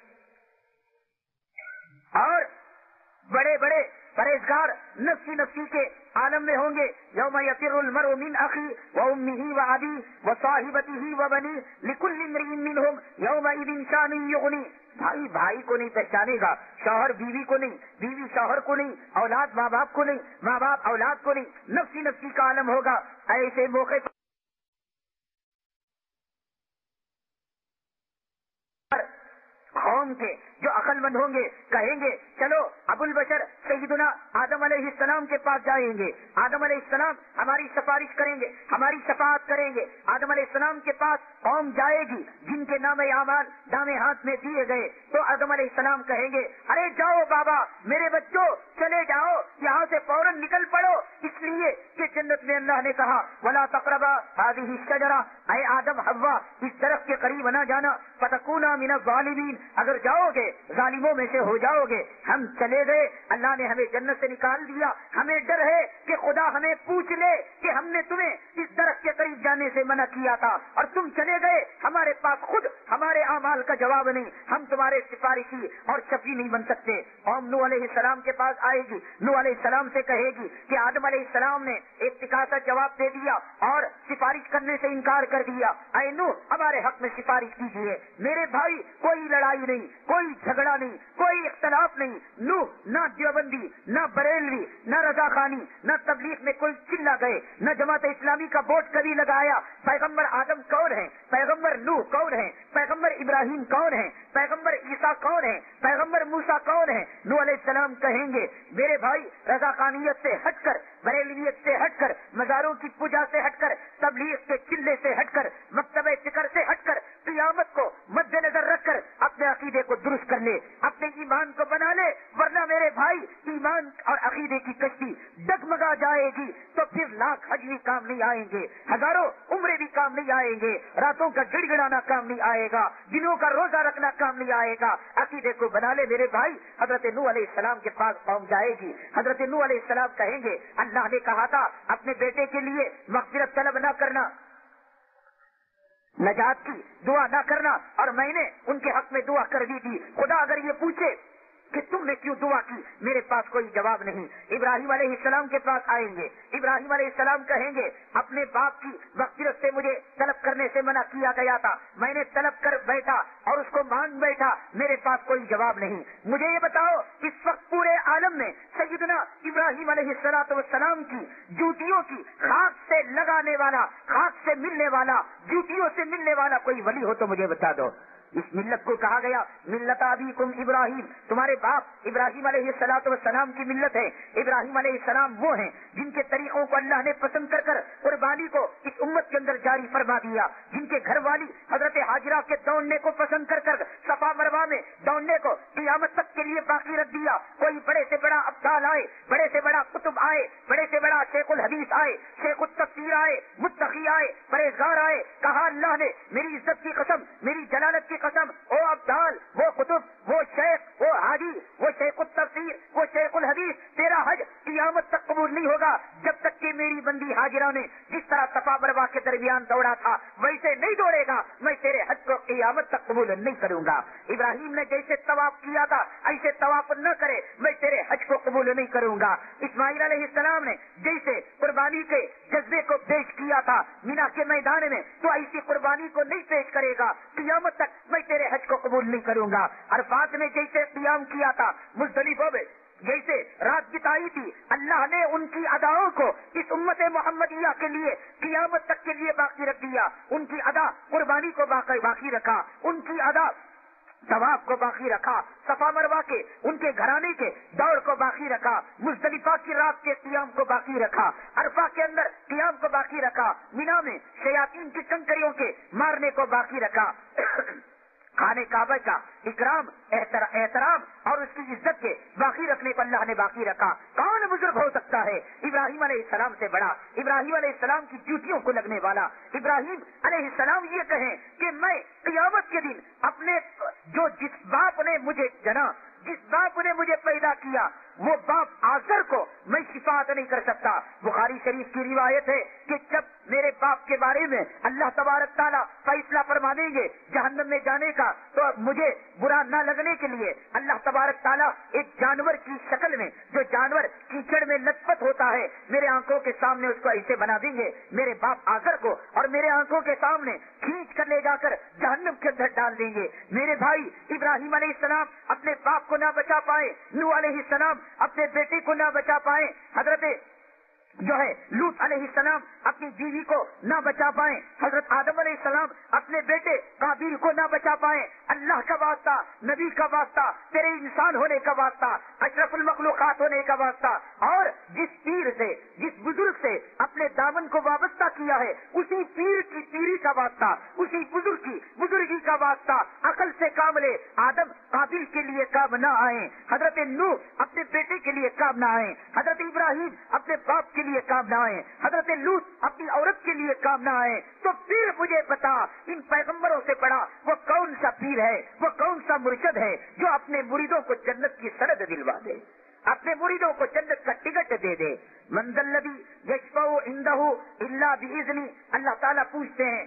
S2: اور بڑے بڑے پرہیزگار نفسی نفسی کے عالم میں ہوں گے۔ یوم یفر المرء من اخی وامہ وابی وصاحبتہ وبنیہ لکل امرئ منہم یومئذ شأن یغنی۔ بھائی بھائی کو نہیں پہچانے گا، شوہر بیوی کو نہیں، بیوی شوہر کو نہیں، اولاد ماں باپ کو نہیں، ماں باپ اولاد کو نہیں، نفسی نفسی کا عالم ہوگا۔ ایسے موقع پر قوم کے جو عقل مند ہوں گے کہیں گے چلو ابو البشر سیدنا آدم علیہ السلام کے پاس جائیں گے، آدم علیہ السلام ہماری سفارش کریں گے، ہماری شفاعت کریں گے۔ آدم علیہ السلام کے پاس قوم جائے گی جن کے نام اعمال دامے ہاتھ میں دیے گئے، تو آدم علیہ السلام کہیں گے ارے جاؤ بابا میرے بچوں چلے جاؤ، یہاں سے فوراً نکل پڑو، اس لیے کہ جنت میں اللہ نے کہا ولا تقربا هذه الشجرہ، اے آدم حوا اس درخت کے قریب نہ جانا، فتکونا من الظالمین، اگر جاؤ گے ظالموں میں سے ہو جاؤ گے۔ ہم چلے گئے، اللہ نے ہمیں جنت سے نکال دیا، ہمیں ڈر ہے کہ خدا ہمیں پوچھ لے کہ ہم نے تمہیں اس درخت کے قریب جانے سے منع کیا تھا اور تم چلے گئے، ہمارے پاس خود ہمارے اعمال کا جواب نہیں، ہم تمہارے سفارشی اور شفیع نہیں بن سکتے۔ قوم نوح علیہ السلام کے پاس آئے گی، نوح علیہ السلام سے کہے گی کہ آدم علیہ السلام نے ایک تقاضا جواب دے دیا اور سفارش کرنے سے انکار کر دیا، اے نوح ہمارے حق میں سفارش کیجیے۔ میرے بھائی کوئی لڑائی نہیں، کوئی جھگڑا نہیں، کوئی اختلاف نہیں، نوح نہ دیوبندی نہ بریلوی نہ رضا خانی نہ تبلیغ میں کوئی چلا گئے، نہ جماعت اسلامی کا بورڈ کبھی لگایا۔ پیغمبر آدم کون ہے، پیغمبر نوح کون ہے، پیغمبر ابراہیم کون ہے، پیغمبر عیسیٰ کون ہے، پیغمبر موسیٰ کون ہے؟ نوح علیہ السلام کہیں گے میرے بھائی رضا خانیت سے ہٹ کر، بریلویت سے ہٹ کر، مزاروں کی پوجا سے ہٹ کر، تبلیغ کے چلے سے ہٹ کر، مکتبہ فکر سے ہٹ کر، قیامت کو مد نظر رکھ کر اپنے عقیدے کو درست کر لے، اپنے ایمان کو بنا لے، ورنہ میرے بھائی ایمان اور عقیدے کی کشتی ڈگمگا جائے گی، تو پھر لاکھ حج بھی کام نہیں آئیں گے، ہزاروں عمرے بھی کام نہیں آئیں گے، راتوں کا گڑ گڑانا کام نہیں آئے گا، دنوں کا روزہ رکھنا کام نہیں آئے گا۔ عقیدے کو بنا لے میرے بھائی۔ حضرت نوح علیہ السلام کے پاس قوم جائے گی، حضرت نوح علیہ السلام کہیں گے اللہ نے کہا تھا اپنے بیٹے کے لیے مغفرت طلب نہ کرنا، نجات کی دعا نہ کرنا، اور میں نے ان کے حق میں دعا کر دی تھی، خدا اگر یہ پوچھے کہ تم نے کیوں دعا کی میرے پاس کوئی جواب نہیں۔ ابراہیم علیہ السلام کے پاس آئیں گے، ابراہیم علیہ السلام کہیں گے اپنے باپ کی مغفرت سے مجھے طلب کرنے سے منع کیا گیا تھا، میں نے طلب کر بیٹھا اور اس کو مانگ بیٹھا، میرے پاس کوئی جواب نہیں۔ مجھے یہ بتاؤ اس وقت پورے عالم میں سیدنا ابراہیم علیہ الصلوۃ والسلام کی جوتیوں کی خاک سے لگانے والا، خاک سے ملنے والا، جوتیوں سے ملنے والا کوئی ولی ہو تو مجھے بتا دو۔ اس ملت کو کہا گیا ملت ابیکم ابراہیم، تمہارے باپ ابراہیم علیہ الصلوۃ والسلام کی ملت ہے۔ ابراہیم علیہ السلام وہ ہیں جن کے طریقوں کو اللہ نے پسند کر کر قربانی کو اس امت کے اندر جاری فرما دیا، جن کے گھر والی حضرت حاجرہ کے دوڑنے کو پسند کر کر صفا مروہ میں دوڑنے کو قیامت تک کے لیے باقی رکھ دیا۔ کوئی بڑے سے بڑا ابدال آئے، بڑے سے بڑا قطب آئے، بڑے سے بڑا شیخ الحدیث آئے، شیخ التفسیر آئے، متقی آئے، پرہیزگار آئے، کہا اللہ نے میری عزت کی قسم، میری جلالت کی قسم، وہ ابدال، وہ قطب، وہ شیخ، وہ حاجی، وہ شیخ التفسیر، وہ شیخ الحدیث، تیرا حج قیامت تک قبول نہیں ہوگا جب تک کہ میری بندی ہاجرہ نے جس طرح صفا مروا کے درمیان دوڑا تھا ویسے نہیں دوڑے گا، میں تیرے حج کو قیامت تک قبول نہیں کروں گا۔ ابراہیم نے جیسے طواف کیا تھا ایسے طواف نہ کرے، میں تیرے حج کو قبول نہیں کروں گا۔ اسماعیل علیہ السلام نے جیسے قربانی کے جذبے کو پیش کیا تھا مینا کے میدان میں، تو ایسی قربانی کو نہیں پیش کرے گا، قیامت تک میں تیرے حج کو قبول نہیں کروں گا۔ عرفات میں جیسے قیام کیا تھا، مزدلفہ میں جیسے رات بتائی تھی، اللہ نے ان کی اداؤں کو اس امت محمدیہ کے لیے قیامت تک کے لیے باقی رکھ دیا۔ ان کی ادا قربانی کو باقی باقی رکھا، ان کی ادا طواف کو باقی رکھا، صفا مروا کے ان کے گھرانے کے دور کو باقی رکھا، مزدلفہ کی رات کے قیام کو باقی رکھا، عرفہ کے اندر قیام کو باقی رکھا، مینا میں شیاطین کی کنکریوں کے مارنے کو باقی رکھا، خانے کعبہ کا اکرام احترام اور اس کی عزت کے باقی رکھنے کو اللہ نے باقی رکھا۔ کون بزرگ ہو سکتا ہے ابراہیم علیہ السلام سے بڑا، ابراہیم علیہ السلام کی جوتیوں کو لگنے والا؟ ابراہیم علیہ السلام یہ کہیں کہ میں قیامت کے دن اپنے جو جس باپ نے مجھے جنا، جس باپ نے مجھے پیدا کیا، وہ باپ آزر کو میں شفاعت نہیں کر سکتا۔ بخاری شریف کی روایت ہے کہ جب میرے باپ کے بارے میں اللہ تبارک تعالیٰ فیصلہ فرما دیں گے جہنم میں جانے کا، تو مجھے برا نہ لگنے کے لیے اللہ تبارک تعالیٰ ایک جانور کی شکل میں، جو جانور کیچڑ میں لطپت ہوتا ہے، میرے آنکھوں کے سامنے اس کو ایسے بنا دیں گے میرے باپ آزر کو، اور میرے آنکھوں کے سامنے کھینچ کر لے جا کر جہنم کے اندر ڈال دیں گے۔ میرے بھائی ابراہیم علیہ السلام اپنے باپ کو نہ بچا پائے، نوح علیہ السلام اپنے بیٹے کو نہ بچا پائے، حضرت جو ہے لوط علیہ السلام اپنی بیوی کو نہ بچا پائے، حضرت آدم علیہ السلام اپنے بیٹے قابیل کو نہ بچا پائے۔ اللہ کا واسطہ، نبی کا واسطہ، تیرے انسان ہونے کا واسطہ، اشرف المخلوقات ہونے کا واسطہ، اور جس پیر سے، جس بزرگ سے اپنے دامن کو وابستہ کیا ہے، اسی پیر کی پیری کا واسطہ، اسی بزرگ کی بزرگی کا واسطہ، عقل سے کام لے۔ آدم قابیل کے لیے کام نہ آئے، حضرت نوح اپنے بیٹے کے لیے کام نہ آئے، حضرت ابراہیم اپنے باپ کے لیے کام نہ آئے، حضرت لوط اپنی عورت کے لیے کام نہ آئے، تو پھر مجھے بتا ان پیغمبروں سے بڑا وہ کون سا پیر ہے، وہ کون سا مرشد ہے جو اپنے مریدوں کو جنت کی سند دلوا دے، اپنے مریدوں کو جنت کا ٹکٹ دے دے؟ من ذا الذی یشفع عندہ الا باذنہ، اللہ تعالیٰ پوچھتے ہیں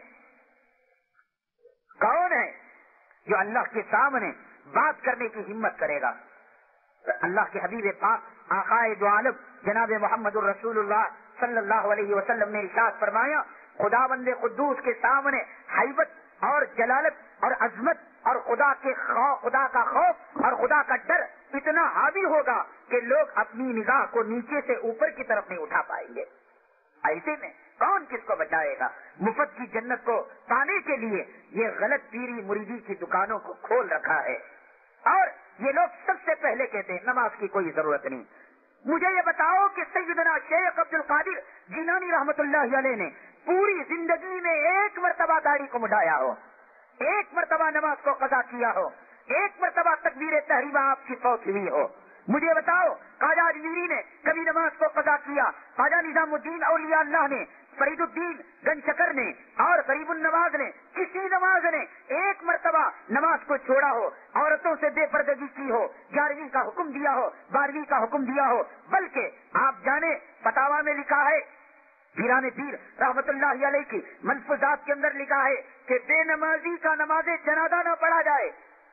S2: کون ہے جو اللہ کے سامنے بات کرنے کی ہمت کرے گا؟ اللہ کے حبیب پاک آقائے دو عالم جناب محمد الرسول اللہ صلی اللہ علیہ وسلم نے ارشاد فرمایا، خدا بند قدوس کے سامنے ہیبت اور جلالت اور عظمت اور خدا کے خوف، خدا کا خوف اور خدا کا ڈر اتنا حاوی ہوگا کہ لوگ اپنی نگاہ کو نیچے سے اوپر کی طرف نہیں اٹھا پائیں گے۔ ایسے میں کون کس کو بچائے گا؟ مفت کی جنت کو پانے کے لیے یہ غلط پیری مریدی کی دکانوں کو کھول رکھا ہے، اور یہ لوگ سب سے پہلے کہتے ہیں نماز کی کوئی ضرورت نہیں۔ مجھے یہ بتاؤ کہ سیدنا شیخ عبد القادر جیلانی رحمت اللہ علیہ نے پوری زندگی میں ایک مرتبہ داڑھی کو مڈایا ہو، ایک مرتبہ نماز کو قضا کیا ہو، ایک مرتبہ تکبیر تحریمہ آپ کی فوت ہوئی ہو؟ مجھے بتاؤ خواجہ اجمیری نے کبھی نماز کو قضا کیا؟ خواجہ نظام الدین اولیاء اللہ نے، فرید الدین گن شکر نے اور غریب النواز نے، کسی نماز نے ایک مرتبہ نماز کو چھوڑا ہو، عورتوں سے بے پردگی کی ہو، گیارہویں کا حکم دیا ہو، بارہویں کا حکم دیا ہو؟ بلکہ آپ جانے فتاوا میں لکھا ہے، پیران پیر رحمت اللہ علیہ کی ملفوظات کے اندر لکھا ہے کہ بے نمازی کا نماز جنازہ نہ پڑھا جائے۔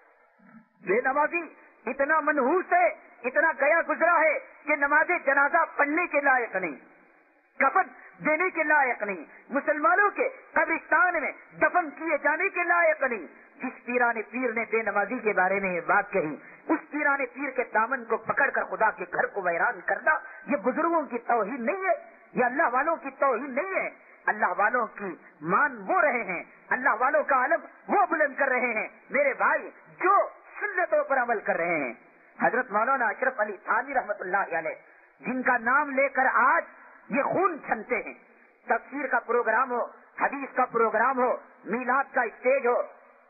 S2: بے نمازی اتنا منحوس ہے، اتنا گیا گزرا ہے کہ نماز جنازہ پڑھنے کے لائق نہیں، کفن دینے کے لائق نہیں، مسلمانوں کے قبرستان میں دفن کیے جانے کے لائق نہیں۔ جس پیران پیر نے بے نمازی کے بارے میں یہ بات کہی، اس پیران پیر کے دامن کو پکڑ کر خدا کے گھر کو ویران کرنا یہ بزرگوں کی توہین نہیں ہے، یہ اللہ والوں کی توہین نہیں ہے۔ اللہ والوں کی مان وہ رہے ہیں، اللہ والوں کا علم وہ بلند کر رہے ہیں میرے بھائی جو سنتوں پر عمل کر رہے ہیں۔ حضرت مولانا اشرف علی تھانوی رحمت اللہ علیہ، جن کا نام لے کر آج یہ خون چھنتے ہیں، تفسیر کا پروگرام ہو، حدیث کا پروگرام ہو، میلاد کا اسٹیج ہو،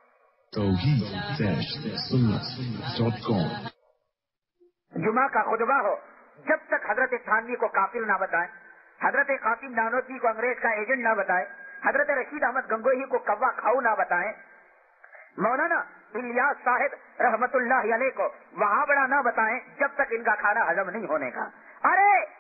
S2: جمعہ کا خطبہ ہو، جب تک حضرت تھانوی کو کافر نہ بتائیں، حضرت قاسم نانوتوی کو انگریز کا ایجنٹ نہ بتائیں، حضرت رشید احمد گنگوہی کو کوا کھاؤ نہ بتائیں، مولانا الیاس صاحب رحمت اللہ علیہ کو وہاں بڑا نہ بتائیں، جب تک ان کا کھانا ہضم نہیں ہونے کا۔ ارے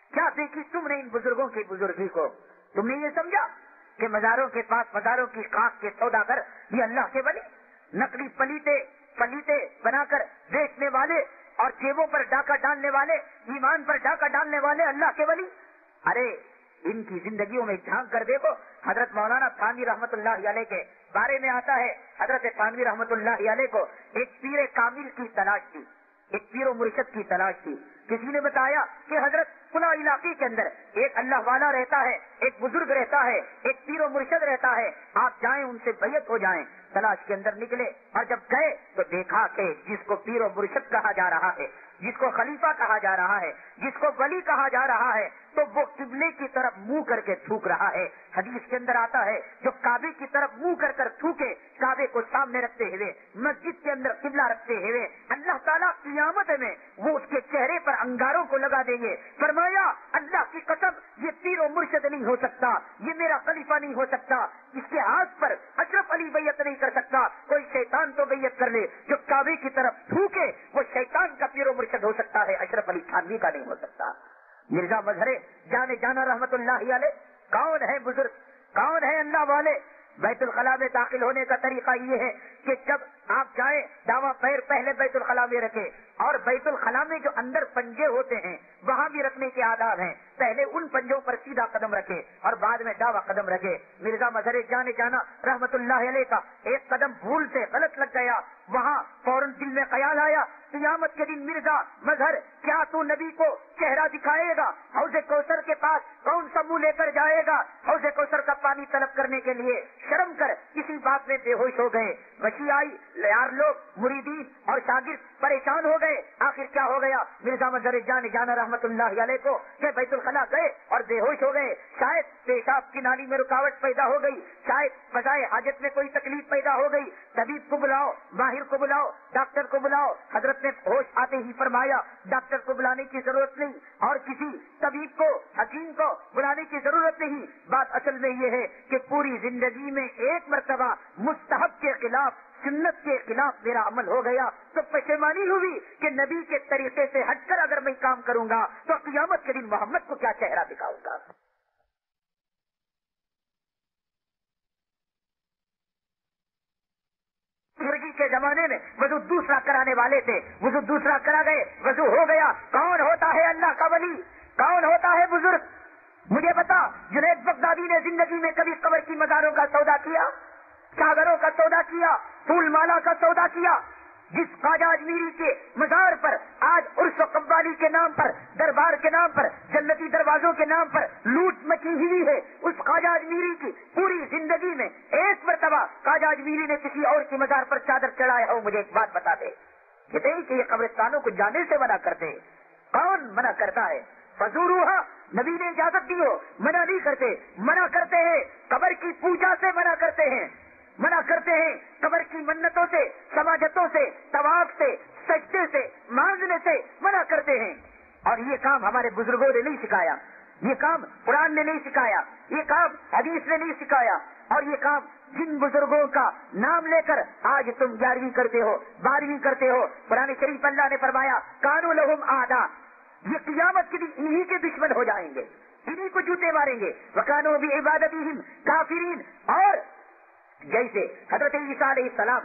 S2: کیا دیکھی تم نے ان بزرگوں کی بزرگی کو؟ تم نے یہ سمجھا کہ مزاروں کے پاس مزاروں کی خاک کے سودا کر یہ اللہ کے ولی، نقلی پلیتے پلیتے بنا کر بیچنے والے اور جیبوں پر ڈاکہ ڈالنے والے، ایمان پر ڈاکہ ڈالنے والے اللہ کے ولی؟ ارے ان کی زندگیوں میں جھانک کر دیکھو. حضرت مولانا تھانوی رحمت اللہ علیہ کے بارے میں آتا ہے، حضرت تھانوی رحمت اللہ علیہ کو ایک پیر کامل کی تلاش تھی، ایک پیر و مرشد کی تلاش تھی. کسی نے بتایا کہ حضرت فلاں علاقے کے اندر ایک اللہ والا رہتا ہے، ایک بزرگ رہتا ہے، ایک پیر و مرشد رہتا ہے، آپ جائیں ان سے بیعت ہو جائیں. تلاش کے اندر نکلے اور جب گئے تو دیکھا کہ جس کو پیر و مرشد کہا جا رہا ہے، جس کو خلیفہ کہا جا رہا ہے، جس کو ولی کہا جا رہا ہے، تو وہ قبلے کی طرف منہ کر کے تھوک رہا ہے. حدیث کے اندر آتا ہے جو کعبے کی طرف منہ کر کر تھوکے، کعبے کو سامنے رکھتے ہوئے، مسجد کے اندر قبلہ رکھتے ہوئے، اللہ تعالیٰ قیامت میں وہ اس کے چہرے پر انگاروں کو لگا دیں گے. فرمایا اللہ کی قسم یہ پیر و مرشد نہیں ہو سکتا، یہ میرا خلیفہ نہیں ہو سکتا، اس کے ہاتھ پر اشرف علی بیعت نہیں کر سکتا. کوئی شیطان تو بیعت کر لے، جو کعبے کی طرف تھوکے وہ شیطان کا پیر و مرشد ہو سکتا ہے، اشرف علی تھانوی کا نہیں ہو سکتا. مرزا مظہر جانے جانا رحمت اللہ علیہ کون ہے بزرگ، کون ہے اللہ والے؟ بیت الخلاء میں داخل ہونے کا طریقہ یہ ہے کہ جب آپ جائیں داواں پیر پہلے بیت الخلاء میں رکھے، اور بیت الخلاء میں جو اندر پنجے ہوتے ہیں وہاں بھی رکھنے کے آداب ہیں. پہلے ان پنجوں پر سیدھا قدم رکھے اور بعد میں داوا قدم رکھے. مرزا مظہر جانے جانا رحمت اللہ علیہ کا ایک قدم بھول سے غلط لگ گیا، وہاں فوراً دل میں خیال آیا قیامت کے دن مرزا مظہر کیا تو نبی کو چہرہ دکھائے گا؟ حوض کوثر کے پاس کون سا منہ لے کر جائے گا حوض کوثر کا پانی طلب کرنے کے لیے؟ شرم کر اسی بات میں بے ہوش ہو گئے. وحی آئی، یار لوگ مریدین اور شاگرد پریشان ہو گئے. آخر کیا ہو گیا؟ مرزا مظہر جانے جانا رحمت اللہ علیہ کو کہ بیت الخلاء گئے اور بے ہوش ہو گئے. شاید پیشاب کی نالی میں رکاوٹ پیدا ہو گئی، شاید فضائے حاجت میں کوئی تکلیف پیدا ہو گئی. طبیب کو بلاؤ، ماہر کو بلاؤ، ڈاکٹر کو بلاؤ. حضرت نے ہوش آتے ہی فرمایا ڈاکٹر کو بلانے کی ضرورت نہیں اور کسی طبیب کو، حکیم کو بلانے کی ضرورت نہیں. بات اصل میں یہ ہے کہ پوری زندگی میں ایک مرتبہ مستحب کے خلاف، سنت کے خلاف میرا عمل ہو گیا تو پشیمانی ہوئی کہ نبی کے طریقے سے ہٹ کر اگر میں کام کروں گا تو قیامت کے دن محمد کو کیا چہرہ دکھاؤں گا. بزرگی کے زمانے میں وضو دوسرا کرانے والے تھے، وضو دوسرا کرا گئے، وضو ہو گیا. کون ہوتا ہے اللہ کا ولی؟ کون ہوتا ہے بزرگ؟ مجھے بتا، جنید بغدادی نے زندگی میں کبھی قبر کی مزاروں کا سودا کیا؟ چادروں کا سودا کیا؟ پھول مالا کا سودا کیا؟ جس خواجہ اجمیری کے مزار پر آج عرس و قوالی کے نام پر، دربار کے نام پر، جنتی دروازوں کے نام پر لوٹ مچی ہوئی ہے، اس خواجہ اجمیری کی پوری زندگی میں ایک مرتبہ خواجہ اجمیری نے کسی اور کی مزار پر چادر چڑھایا ہو؟ مجھے ایک بات بتا دے. کہتے ہیں کہ یہ قبرستانوں کو جانے سے منع کرتے ہیں. کون منع کرتا ہے؟ فزوروہا، نبی نے اجازت دی ہو، منع نہیں کرتے. منع کرتے ہیں قبر کی پوجا سے، منع کرتے ہیں منع کرتے ہیں قبر کی منتوں سے، سماجتوں سے، طواف سے، سجدے سے، مانگنے سے منع کرتے ہیں. اور یہ کام ہمارے بزرگوں نے نہیں سکھایا، یہ کام قرآن نے نہیں سکھایا، یہ کام حدیث نے نہیں سکھایا. اور یہ کام جن بزرگوں کا نام لے کر آج تم گیارہویں کرتے ہو، بارہویں کرتے ہو، قرآن شریف اللہ نے فرمایا کانوا لہم اعداء، یہ قیامت کے دن انہی کے دشمن ہو جائیں گے، انہی کو جوتے ماریں گے. وکانوا بعبادتہم کافرین. اور جیسے حضرت عیسیٰ علیہ السلام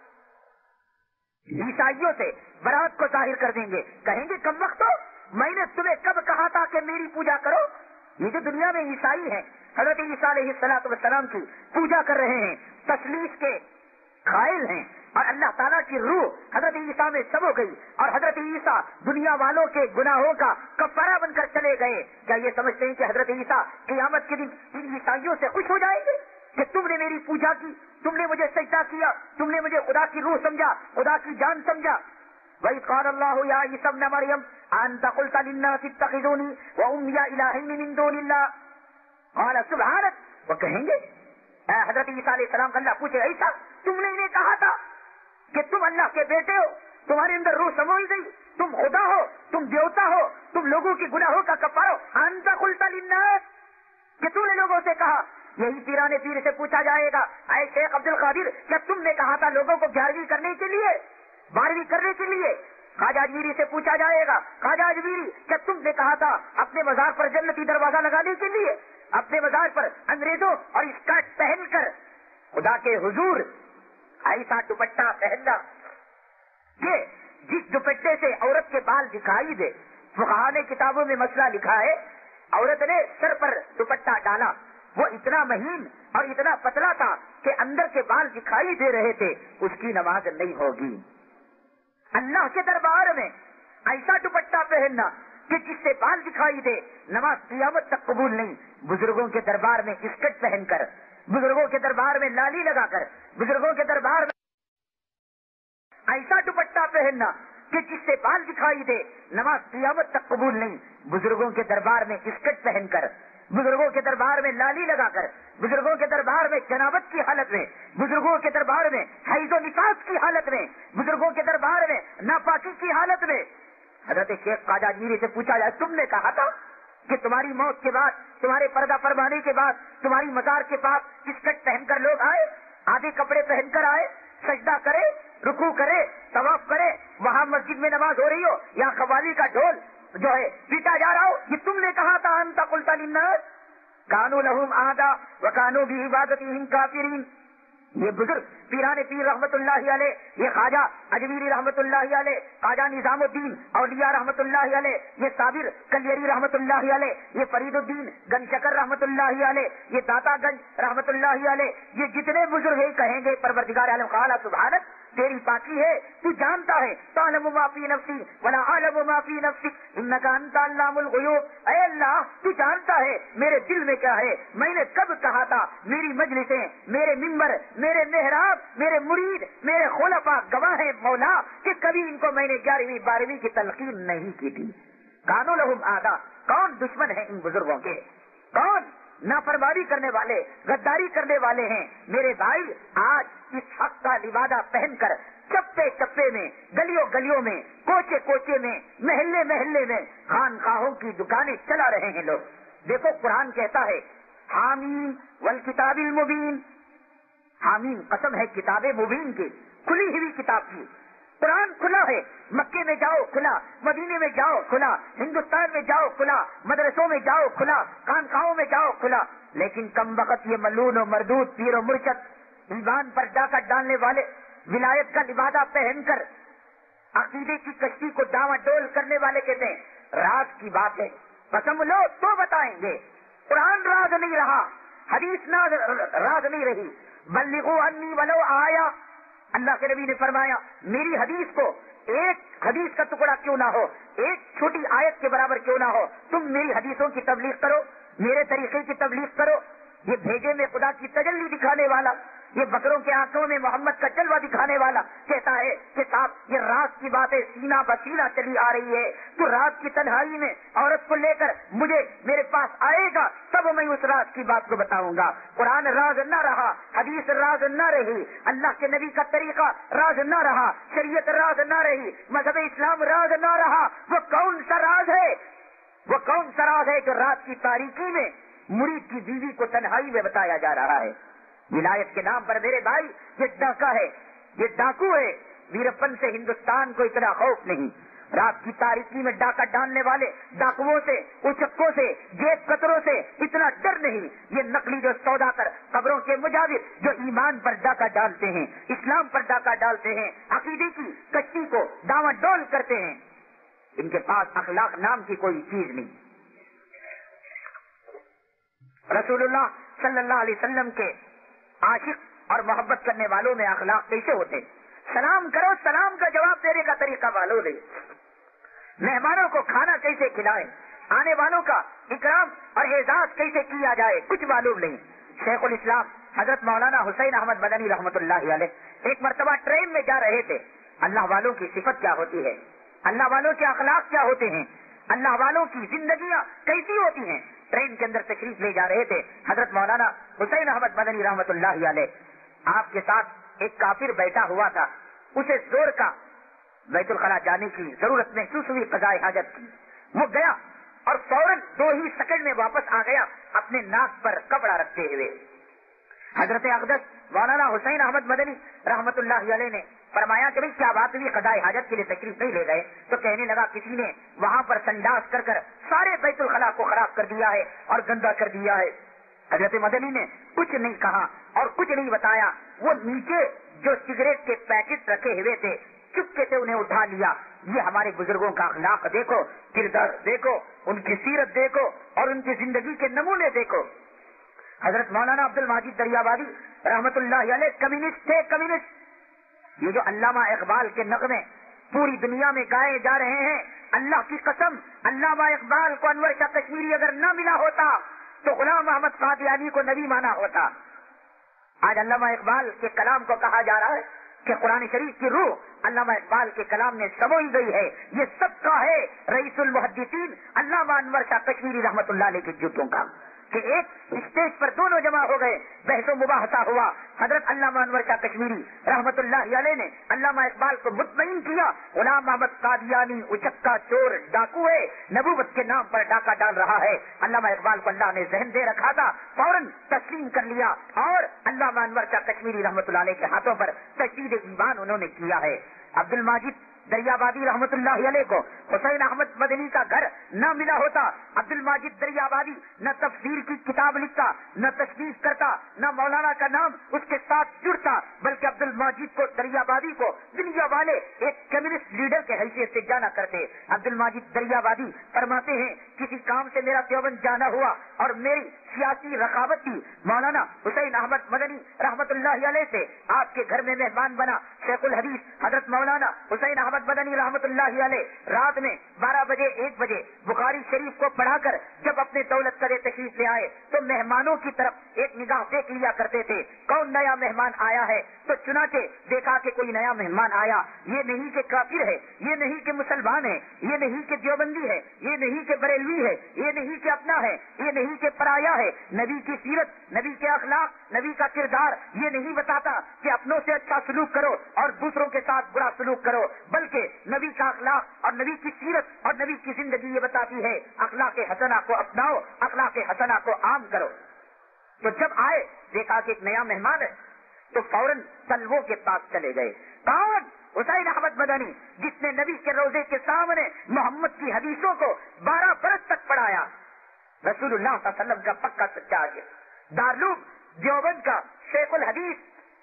S2: عیسائیوں سے برات کو ظاہر کر دیں گے، کہیں گے کم وقت ہو، میں نے تمہیں کب کہا تھا کہ میری پوجا کرو؟ یہ جو دنیا میں عیسائی ہیں حضرت عیسیٰ علیہ السلام کی پوجا کر رہے ہیں، تثلیث کے قائل ہیں، اور اللہ تعالیٰ کی روح حضرت عیسیٰ میں سب ہو گئی اور حضرت عیسیٰ دنیا والوں کے گناہوں کا کفارہ بن کر چلے گئے. کیا یہ سمجھتے ہیں کہ حضرت عیسیٰ قیامت کے دن ان عیسائیوں سے خوش ہو جائیں گے کہ تم نے میری پوجا کی، تم نے مجھے سجدہ کیا، تم نے مجھے خدا کی روح سمجھا، خدا کی جان سمجھا؟ وَإِذْ قَالَ اللَّهُ يَا عِيسَى ابْنَ مَرْيَمَ أَأَنْتَ قُلْتَ لِلنَّاسِ اتَّخِذُونِي وَأُمِّيَ إِلَٰهَيْنِ مِن دُونِ اللَّهِ قَالَ سُبْحَانَكَ. وہ کہیں گے اے حضرت عیسیٰ علیہ السلام کا اللہ پوچھے عیسیٰ تم نے انہیں کہا تھا کہ تم اللہ کے بیٹے ہو، تمہارے اندر روح سموئی گئی، تم خدا ہو، تم دیوتا ہو، تم لوگوں کے گناہوں کا کفارہ ہو، أَنْتَ قُلْتَ لِلنَّاسِ، کہ تم نے لوگوں سے کہا. یہی پیرانے پیر سے پوچھا جائے گا اے شیخ عبد القادر کیا تم نے کہا تھا لوگوں کو گیارہویں کرنے کے لیے، بارہویں کرنے کے لیے؟ خواجہ اجمیری سے پوچھا جائے گا، خواجہ اجمیری کیا تم نے کہا تھا اپنے مزار پر جنتی دروازہ لگانے کے لیے اپنے مزار پر انگریزوں اور اسکرٹ پہن کر خدا کے حضور ایسا دوپٹہ پہننا کہ جس دوپٹے سے عورت کے بال دکھائی دے؟ فقہاء نے کتابوں میں مسئلہ لکھا ہے، عورت نے سر پر دوپٹہ ڈالا، وہ اتنا مہین اور اتنا پتلا تھا کہ اندر کے بال دکھائی دے رہے تھے، اس کی نماز نہیں ہوگی۔ اللہ کے دربار میں ایسا دوپٹہ پہننا کہ جس سے بال دکھائی دے، نماز قیامت تک قبول نہیں۔ بزرگوں کے دربار میں اسکرٹ پہن کر، بزرگوں کے دربار میں لالی لگا کر، بزرگوں کے دربار میں ایسا دوپٹہ پہننا کہ جس سے بال دکھائی دے، نماز قیامت تک قبول نہیں۔ بزرگوں کے دربار میں اسکرٹ پہن کر، بزرگوں کے دربار میں لالی لگا کر، بزرگوں کے دربار میں جنابت کی حالت میں، بزرگوں کے دربار میں حیض و نفاس کی حالت میں، بزرگوں کے دربار میں ناپاکی کی حالت میں حضرت شیخ خواجہ اجمیری سے پوچھا جائے، تم نے کہا تھا کہ تمہاری موت کے بعد، تمہارے پردہ فرمانے کے بعد تمہاری مزار کے پاس اسکرٹ پہن کر لوگ آئے، آدھے کپڑے پہن کر آئے، سجدہ کرے، رکوع کرے، طواف کرے، وہاں مسجد میں نماز ہو رہی ہو یا قوالی کا ڈھول جو ہے پیٹا جا رہا ہو، یہ تم نے کہا تھا انت قلت للناس کانوا لهم اعداء وکانوا بعبادتهم کافرین۔ یہ بزرگ پیران پیر رحمت اللہ علیہ، یہ خواجہ اجمیری رحمت اللہ علیہ، خواجہ نظام الدین اولیاء رحمت اللہ علیہ، یہ صابر کلیری رحمت اللہ علیہ، یہ فرید الدین گنج شکر رحمت اللہ علیہ، یہ داتا گنج رحمت اللہ علیہ، یہ جتنے بزرگ ہیں کہیں گے پروردگار عالم قال سبحانک تیری پاکی ہے، تو جانتا ہے، تعلم ما فی نفسی ولا اعلم ما فی نفسک انک انت علام الغیوب۔ اے اللہ تو جانتا ہے میرے دل میں کیا ہے، میں نے کب کہا تھا، میری مجلسیں، میرے ممبر، میرے محراب، میرے مرید، میرے خلفاء گواہ ہیں مولا کہ کبھی ان کو میں نے گیارہویں بارہویں کی تلقین نہیں کی تھی۔ کانوا لهم اعداء، کون دشمن ہے ان بزرگوں کے، کون نافرمانی کرنے والے، غداری کرنے والے ہیں؟ میرے بھائی آج اس حق کا لبادہ پہن کر چپے چپے میں، گلیوں گلیوں میں، کوچے کوچے میں، محلے محلے میں خانقاہوں کی دکانیں چلا رہے ہیں لوگ۔ دیکھو قرآن کہتا ہے حامیم والکتاب المبین، حامیم قسم ہے کتاب مبین کی، کھلی ہوئی کتاب کی۔ قرآن کھلا ہے، مکے میں جاؤ کھلا، مدینے میں جاؤ کھلا، ہندوستان میں جاؤ کھلا، مدرسوں میں جاؤ کھلا، خانقاہوں میں جاؤ کھلا، لیکن کم وقت یہ ملون و مردود پیر و مرشد ایمان پر ڈاکہ ڈالنے والے ولایت کا لبادہ پہن کر عقیدے کی کشتی کو ڈاواں ڈول کرنے والے کہتے ہیں راز کی بات ہے، قسم لو تو بتائیں گے۔ قرآن راز نہیں رہا، حدیث راز نہیں رہی، بلغوا انی ولو آیا۔ اللہ کے نبی نے فرمایا میری حدیث کو ایک حدیث کا ٹکڑا کیوں نہ ہو، ایک چھوٹی آیت کے برابر کیوں نہ ہو، تم میری حدیثوں کی تبلیغ کرو، میرے طریقے کی تبلیغ کرو۔ یہ بھیجے میں خدا کی تجلی دکھانے والا، یہ بکروں کے آنکھوں میں محمد کا جلوہ دکھانے والا کہتا ہے کہ صاحب یہ رات کی باتیں سینہ بسینہ چلی آ رہی ہے، تو رات کی تنہائی میں عورت کو لے کر مجھے میرے پاس آئے گا تب میں اس رات کی بات کو بتاؤں گا۔ قرآن راز نہ رہا، حدیث راز نہ رہی، اللہ کے نبی کا طریقہ راز نہ رہا، شریعت راز نہ رہی، مذہب اسلام راز نہ رہا، وہ کون سا راز ہے؟ وہ کون سا راز ہے جو رات کی تاریکی میں مرید کی بیوی کو تنہائی میں بتایا جا رہا ہے؟ ولایت کے نام پر میرے بھائی یہ ڈاکہ ہے، یہ ڈاکو ہے۔ ویرپن سے ہندوستان کو اتنا خوف نہیں، رات کی تاریکی میں ڈاکہ ڈالنے والے ڈاکوؤں سے، اچکوں سے، جیب کتروں سے اتنا ڈر نہیں۔ یہ نقلی جو سودا کر قبروں کے مجاور جو ایمان پر ڈاکہ ڈالتے ہیں، اسلام پر ڈاکہ ڈالتے ہیں، عقیدے کی کشتی کو ڈاواں ڈول کرتے ہیں، ان کے پاس اخلاق نام کی کوئی چیز نہیں۔ رسول اللہ صلی اللہ علیہ وسلم کے عاشق اور محبت کرنے والوں میں اخلاق کیسے ہوتے؟ سلام کرو، سلام کا جواب دینے کا طریقہ معلوم دے، مہمانوں کو کھانا کیسے کھلائیں، آنے والوں کا اکرام اور اعزاز کیسے کیا جائے کچھ معلوم نہیں۔ شیخ الاسلام حضرت مولانا حسین احمد مدنی رحمت اللہ علیہ ایک مرتبہ ٹرین میں جا رہے تھے۔ اللہ والوں کی صفت کیا ہوتی ہے، اللہ والوں کے اخلاق کیا ہوتے ہیں، اللہ والوں کی زندگیاں کیسی ہوتی ہیں۔ ٹرین کے اندر تشریف لے جا رہے تھے حضرت مولانا حسین احمد مدنی رحمت اللہ علیہ، آپ کے ساتھ ایک کافر بیٹھا ہوا تھا، اسے زور کا بیت الخلا جانے کی ضرورت محسوس ہوئی، قضاء حاجت کی، وہ گیا اور فوراً دو ہی سیکنڈ میں واپس آ گیا اپنے ناک پر کپڑا رکھتے ہوئے۔ حضرت اقدس مولانا حسین احمد مدنی رحمت اللہ علیہ نے فرمایا کہ بھائی کیا بات ہوئی، قضاء حاجت کے لیے تشریف نہیں لے گئے؟ تو کہنے لگا کسی نے وہاں پر سنڈاس کر کر سارے بیت الخلا کو خراب کر دیا ہے اور گندا کر دیا ہے۔ حضرت مدنی نے کچھ نہیں کہا اور کچھ نہیں بتایا، وہ نیچے جو سگریٹ کے پیکٹ رکھے ہوئے تھے چپکے سے انہیں اٹھا لیا۔ یہ ہمارے بزرگوں کا اخلاق دیکھو، کردار دیکھو، ان کی سیرت دیکھو اور ان کی زندگی کے نمونے دیکھو۔ حضرت مولانا عبد الماجد دریابادی رحمت اللہ علیہ کمیونسٹ تھے، کمیونسٹ۔ یہ جو علامہ اقبال کے نغمے پوری دنیا میں گائے جا رہے ہیں، اللہ کی قسم علامہ اقبال کو انور شاہ کشمیری اگر نہ ملا ہوتا تو غلام محمد قادیانی کو نبی مانا ہوتا۔ آج علامہ اقبال کے کلام کو کہا جا رہا ہے کہ قرآن شریف کی روح علامہ اقبال کے کلام میں سموئی گئی ہے۔ یہ سب کا ہے رئیس المحدثین علامہ انور شاہ کشمیری رحمت اللہ علیہ کے جوتوں کا، کہ ایک اسٹیج پر دونوں جمع ہو گئے، بحث و مباحثہ ہوا۔ حضرت علامہ انور شاہ کشمیری رحمت اللہ علیہ نے علامہ اقبال کو مطمئن کیا، غلام محمد قادیانی اچکا چور ڈاکو ہے، نبوت کے نام پر ڈاکہ ڈال رہا ہے۔ علامہ اقبال کو اللہ نے ذہن دے رکھا تھا، فوراً تسلیم کر لیا اور علامہ انور شاہ کشمیری رحمت اللہ علیہ کے ہاتھوں پر تجدید ایمان انہوں نے کیا ہے۔ عبد الماجد دریابادی رحمت اللہ علیہ کو حسین احمد مدنی کا گھر نہ ملا ہوتا، عبد الماجد دریابادی نہ تفسیر کی کتاب لکھتا، نہ تشریف کرتا، نہ مولانا کا نام اس کے ساتھ جڑتا، بلکہ عبد الماجد کو دریابادی کو دنیا والے ایک کمیونسٹ لیڈر کے حیثیت سے جانا کرتے۔ عبد الماجد دریابادی فرماتے ہیں کسی کام سے میرا دیوبند جانا ہوا اور میری سیاسی رقابت تھی، مولانا حسین احمد مدنی رحمت اللہ علیہ سے آپ کے گھر میں مہمان بنا شیخ الحدیث حضرت مولانا حسین احمد مدنی رحمت اللہ علیہ رات میں بارہ بجے ایک بجے بخاری شریف کو پڑھا کر جب اپنے دولت کرے تشریف لے آئے تو مہمانوں کی طرف ایک نگاہ دیکھ لیا کرتے تھے، کون نیا مہمان آیا ہے؟ تو چنانچہ دیکھا کہ کوئی نیا مہمان آیا، یہ نہیں کہ کافر ہے، یہ نہیں کہ مسلمان ہے، یہ نہیں کہ دیوبندی ہے، یہ نہیں کہ بریلوی ہے، یہ نہیں کہ اپنا ہے، یہ نہیں کہ پرایا ہے۔ نبی کی سیرت، نبی کے اخلاق، نبی کا کردار یہ نہیں بتاتا کہ اپنوں سے اچھا سلوک کرو اور دوسروں کے ساتھ برا سلوک کرو، بلکہ نبی کا اخلاق اور نبی کی سیرت اور نبی کی زندگی یہ بتاتی ہے اخلاق حسنہ کو اپناؤ، اخلاق حسنہ کو عام کرو۔ تو جب آئے دیکھا کہ ایک نیا مہمان ہے تو فوراً طلبوں کے پاس چلے گئے۔ کون؟ حسین احمد مدنی، جس نے نبی کے روزے کے سامنے محمد کی حدیثوں کو بارہ برس تک پڑھایا، رسول اللہ صلی اللہ علیہ وسلم کا پکا سچا ہے، دارالعلوم دیوبند کا شیخ الحدیث۔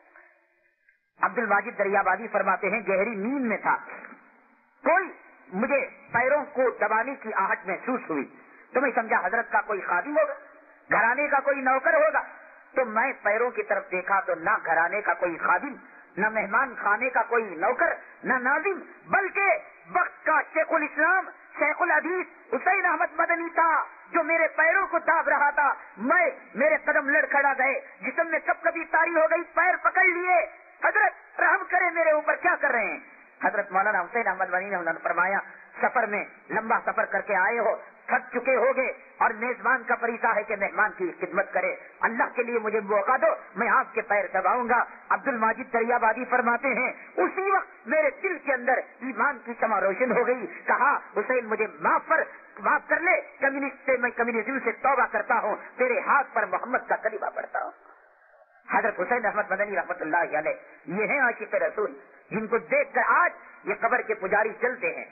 S2: عبد الماجد دریابادی فرماتے ہیں گہری نیند میں تھا، کوئی مجھے پیروں کو دبانے کی آہٹ محسوس ہوئی تو میں سمجھا حضرت کا کوئی خادم ہوگا، گھرانے کا کوئی نوکر ہوگا۔ تو میں پیروں کی طرف دیکھا تو نہ گھرانے کا کوئی خادم، نہ مہمان خانے کا کوئی نوکر، نہ ناظم، بلکہ وقت کا شیخ الاسلام شیخ الحدیث حسین احمد مدنی تھا جو میرے پیروں کو داب رہا تھا۔ میں میرے قدم لڑکھڑا گئے، جسم میں کب کبھی تاری ہو گئی، پیر پکڑ لیے، حضرت رحم کرے میرے اوپر، کیا کر رہے ہیں؟ حضرت مولانا حسین احمد مدنی نے فرمایا سفر میں لمبا سفر کر کے آئے ہو، تھک چکے ہوگے اور میزبان کا فریضہ ہے کہ مہمان کی خدمت کرے، اللہ کے لیے مجھے موقع دو، میں آپ کے پیر دباؤں گا۔ عبد الماجد دریابادی فرماتے ہیں اسی وقت میرے دل کے اندر ایمان کی شمع روشن ہو گئی، کہا حسین مجھے معاف پر معاف کر لے، کمیونسٹ سے میں کمیونزم سے توبہ کرتا ہوں، تیرے ہاتھ پر محمد کا کلمہ پڑھتا ہوں۔ حضرت حسین احمد مدنی رحمت اللہ علیہ یہ ہیں عاشق رسول، جن کو دیکھ کر آج یہ قبر کے پجاری چلتے ہیں،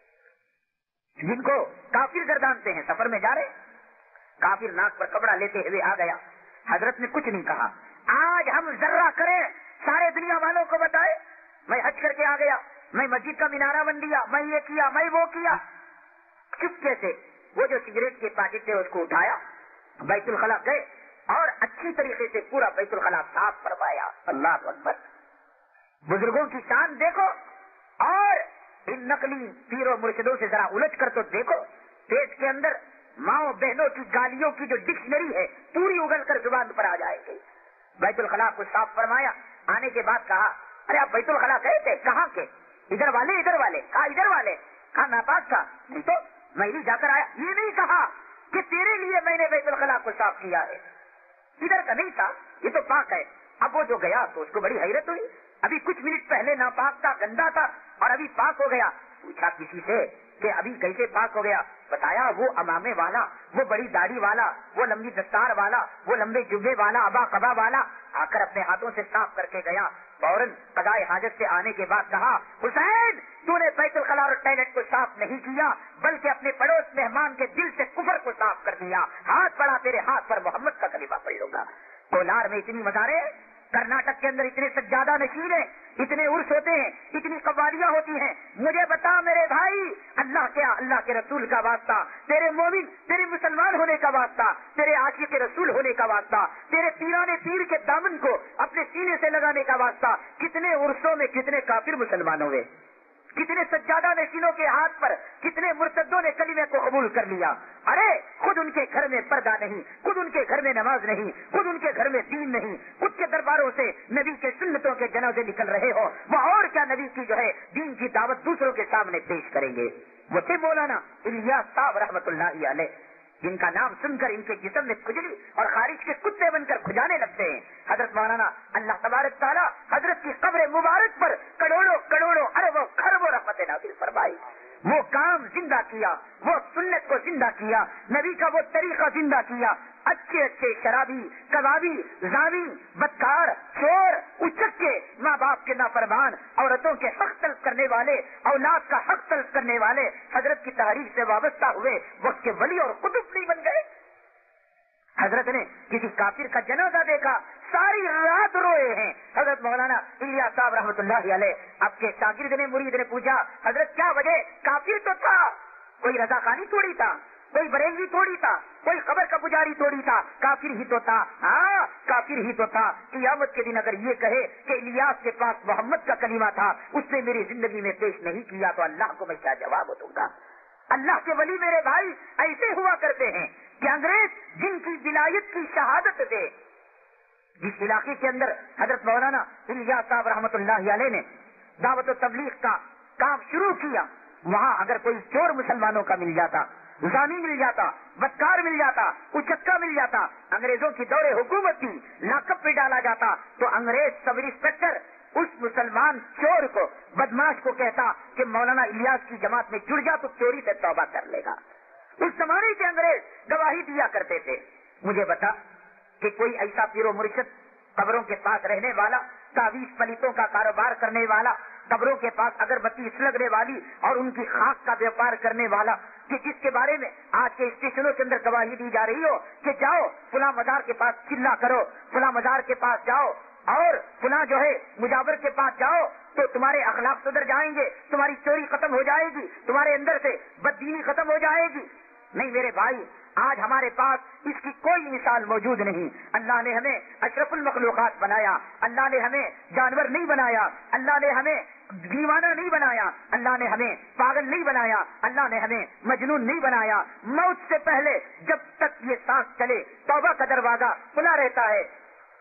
S2: جن کو کافر گردانتے ہیں۔ سفر میں جا رہے کافر ناک پر کپڑا لیتے ہوئے آ گیا، حضرت نے کچھ نہیں کہا۔ آج ہم ذرہ کریں، سارے دنیا والوں کو بتائے میں حج کر کے آ گیا، میں مسجد کا مینارہ بن دیا، میں یہ کیا، میں وہ کیا، چپکے سے وہ جو سگریٹ کے پیکٹ تھے اس کو اٹھایا، بیت الخلا گئے اور اچھی طریقے سے پورا بیت الخلا صاف فرمایا۔ اللہ اکبر، بزرگوں کی شان دیکھو، اور ان نقلی پیروں مرشدوں سے ذرا الجھ کر تو دیکھو، پیٹ کے اندر ماؤں بہنوں کی گالیوں کی جو ڈکشنری ہے پوری اگل کر زبان پر آ جائے گی۔ بیت الخلا کو صاف فرمایا، آنے کے بعد کہا ارے آپ بیت الخلا گئے تھے، کہاں کے؟ ادھر والے ادھر والے، کہا ادھر والے، کہا ناپاک تھا، نہیں تو میں ہی جا کر آیا۔ یہ نہیں کہا کہ تیرے لیے میں نے بیت الخلا کو صاف کیا ہے، ادھر کا نہیں تھا، یہ تو پاک ہے۔ اب وہ جو گیا تو اس کو بڑی حیرت ہوئی، ابھی کچھ منٹ پہلے ناپاک تھا، گندا تھا، اور ابھی پاک ہو گیا۔ پوچھا کسی سے کہ ابھی کیسے پاک ہو گیا؟ بتایا وہ امامے والا، وہ بڑی داڑھی والا، وہ لمبی دستار والا، وہ لمبے جبے والا، ابا قبا والا آ کر اپنے ہاتھوں سے صاف کر کے گیا. فوراً قضائے حاجت سے آنے کے بعد کہا حسین تو نے بیت الخلاء اور ٹوائلٹ کو صاف نہیں کیا بلکہ اپنے پڑوس مہمان کے دل سے کفر کو صاف کر دیا. ہاتھ بڑھا، تیرے ہاتھ پر محمد کا کلمہ پڑھ لوں گا. کولار میں اتنی مزاریں، کرناٹک کے اندر اتنے سجادہ نشین ہیں، اتنے عرس ہوتے ہیں، اتنی قوالیاں ہوتی ہیں. مجھے بتا میرے بھائی، اللہ کیا اللہ کے رسول کا واسطہ، تیرے مومن تیرے مسلمان ہونے کا واسطہ، تیرے عاشق رسول ہونے کا واسطہ، تیرے پیرانے پیر کے دامن کو اپنے سینے سے لگانے کا واسطہ، کتنے عرسوں میں کتنے کافر مسلمان ہوئے، کتنے سجادہ نشینوں کے ہاتھ پر کتنے مرتدوں نے کلمے کو قبول کر لیا. ارے خود ان کے گھر میں پردہ نہیں، خود ان کے گھر میں نماز نہیں، خود ان کے گھر میں دین نہیں، خود کے درباروں سے نبی کے سنتوں کے جنازے نکل رہے ہو، وہ اور کیا نبی کی جو ہے دین کی دعوت دوسروں کے سامنے پیش کریں گے. وہ تھے مولانا الیاس صاحب رحمۃ اللہ علیہ، جن کا نام سن کر ان کے جسم میں کھجلی اور خارج کے کتے بن کر کھجانے لگتے ہیں. حضرت مولانا اللہ تبارک تعالیٰ حضرت کی قبر مبارک پر کروڑوں کروڑوں اربوں خربوں رحمت نازل فرمائی. وہ کام زندہ کیا، وہ سنت کو زندہ کیا، نبی کا وہ طریقہ زندہ کیا. اچھے اچھے شرابی، کبابی، زانی، بدکار، چور، اچکے، ماں باپ کے نافرمان، عورتوں کے حق تلف کرنے والے، اولاد کا حق تلف کرنے والے حضرت کی تحریر سے وابستہ ہوئے وقت کے ولی اور قطب نہیں بن گئے. حضرت نے کسی کافر کا جنازہ دیکھا، ساری رات روئے ہیں. حضرت مولانا الیاس صاحب رحمۃ اللہ علیہ آپ کے شاگرد نے مرید نے پوچھا حضرت کیا وجہ؟ کافر تو تھا، کوئی رضا خانی تھوڑی تھا، کوئی بریلوی تھوڑی تھا، کوئی قبر کا پجاری تھوڑی تھا، کافر ہی تو تھا. ہاں کافر ہی تو تھا. قیامت کے دن اگر یہ کہے کہ الیاس کے پاس محمد کا کلمہ تھا، اس نے میری زندگی میں پیش نہیں کیا، تو اللہ کو میں کیا جواب دوں گا؟ اللہ کے ولی میرے بھائی ایسے ہوا کرتے ہیں کہ انگریز جن کی ولایت کی شہادت دے، جس علاقے کے اندر حضرت مولانا الیاس صاحب رحمۃ اللہ علیہ نے دعوت و تبلیغ کا کام شروع کیا، وہاں اگر کوئی چور مسلمانوں کا مل جاتا، زانی مل جاتا، بدکار مل جاتا، اچکا مل جاتا، انگریزوں کی دور حکومت کی لاکپ پہ ڈالا جاتا، تو انگریز سب انسپیکٹر اس مسلمان چور کو، بدماش کو کہتا کہ مولانا الیاس کی جماعت میں جڑ جا تو چوری سے توبہ کر لے گا. اس زمانے کے انگریز گواہی دیا کرتے تھے. مجھے بتا کہ کوئی ایسا پیر و مرشد قبروں کے پاس رہنے والا، تعویذ پلیتوں کا کاروبار کرنے والا، قبروں کے پاس اگربتی سلگنے والی اور ان کی خاک کا ویپار کرنے والا، کہ جس کے بارے میں آج کے اسٹیشنوں کے اندر گواہی دی جا رہی ہو کہ جاؤ فلاں مزار کے پاس چلا کرو، فلاں مزار کے پاس جاؤ اور فلاں جو ہے مجاور کے پاس جاؤ تو تمہارے اخلاق سدھر جائیں گے، تمہاری چوری ختم ہو جائے گی، تمہارے اندر سے بددینی ختم ہو جائے گی. نہیں میرے بھائی، آج ہمارے پاس اس کی کوئی مثال موجود نہیں. اللہ نے ہمیں اشرف المخلوقات بنایا، اللہ نے ہمیں جانور نہیں بنایا، اللہ نے ہمیں دیوانہ نہیں بنایا، اللہ نے ہمیں پاگل نہیں بنایا، اللہ نے ہمیں مجنون نہیں بنایا. موت سے پہلے جب تک یہ سانس چلے توبہ کا دروازہ کھلا رہتا ہے.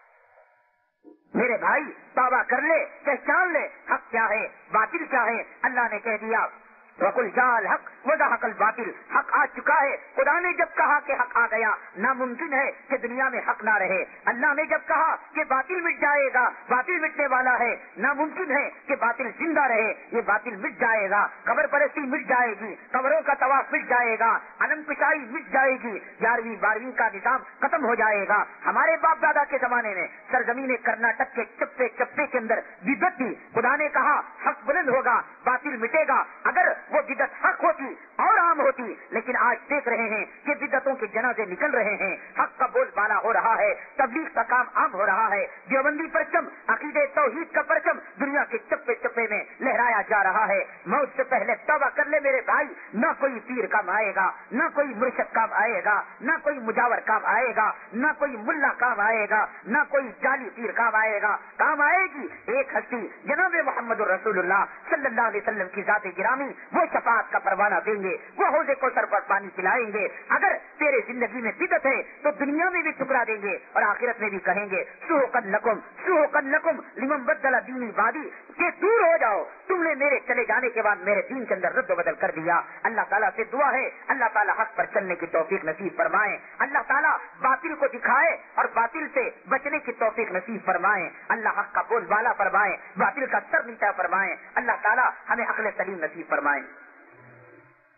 S2: میرے بھائی توبہ کر لے، پہچان لے حق کیا ہے باطل کیا ہے. اللہ نے کہہ دیا وَقُلْ جَاءَ الْحَقُّ وَزَهَقَ الْبَاطِلُ، حق آ چکا ہے. خدا نے جب کہا کہ حق آ گیا، ناممکن ہے کہ دنیا میں حق نہ رہے. اللہ نے جب کہا کہ باطل مٹ جائے گا، باطل مٹنے والا ہے، ناممکن ہے کہ باطل زندہ رہے، یہ باطل مٹ جائے گا. قبر پرستی مٹ جائے گی، قبروں کا طواف مٹ جائے گا، علم کشائی مٹ جائے گی، گیارہویں بارہویں کا نظام ختم ہو جائے گا. ہمارے باپ دادا کے زمانے میں سرزمین کرناٹک کے چپے چپے کے اندر بدعت تھی. خدا نے کہا حق بلند ہوگا، باطل مٹے گا. اگر وہ بدعت حق ہوتی اور عام ہوتی، لیکن آج دیکھ رہے ہیں کہ بدعتوں کے جنازے نکل رہے ہیں، حق کا بول بالا ہو رہا ہے، تبلیغ کا کام عام ہو رہا ہے، دیوبندی پرچم، عقیدے توحید کا پرچم دنیا کے چپے چپے میں لہرایا جا رہا ہے. موت سے پہلے توبہ کر لے میرے بھائی، نہ کوئی پیر کام آئے گا، نہ کوئی مرشد کام آئے گا، نہ کوئی مجاور کام آئے گا، نہ کوئی ملا کام آئے گا، نہ کوئی جعلی پیر کام آئے گا. کام آئے گی ایک ہستی جناب محمد الرسول اللہ صلی اللہ علیہ وسلم کی ذات گرامی. وہ شفاعت کا پروانہ دیں گے، وہ حوض کوثر پر پانی پلائیں گے. اگر تیرے زندگی میں بدعت ہے تو دنیا میں بھی ٹکرا دیں گے اور آخرت میں بھی کہیں گے سوقن لکم سوقن لکم لمن بدل دینی بادی، کہ دور ہو جاؤ، تم نے میرے چلے جانے کے بعد میرے دین کے اندر رد و بدل کر دیا. اللہ تعالیٰ سے دعا ہے اللہ تعالیٰ حق پر چلنے کی توفیق نصیب فرمائے، اللہ تعالیٰ باطل کو دکھائے اور باطل سے بچنے کی توفیق نصیب فرمائے. اللہ حق کا بول بالا فرمائے، باطل کا سر نیچا فرمائے. اللہ تعالیٰ ہمیں عقل سلیم نصیب فرمائے.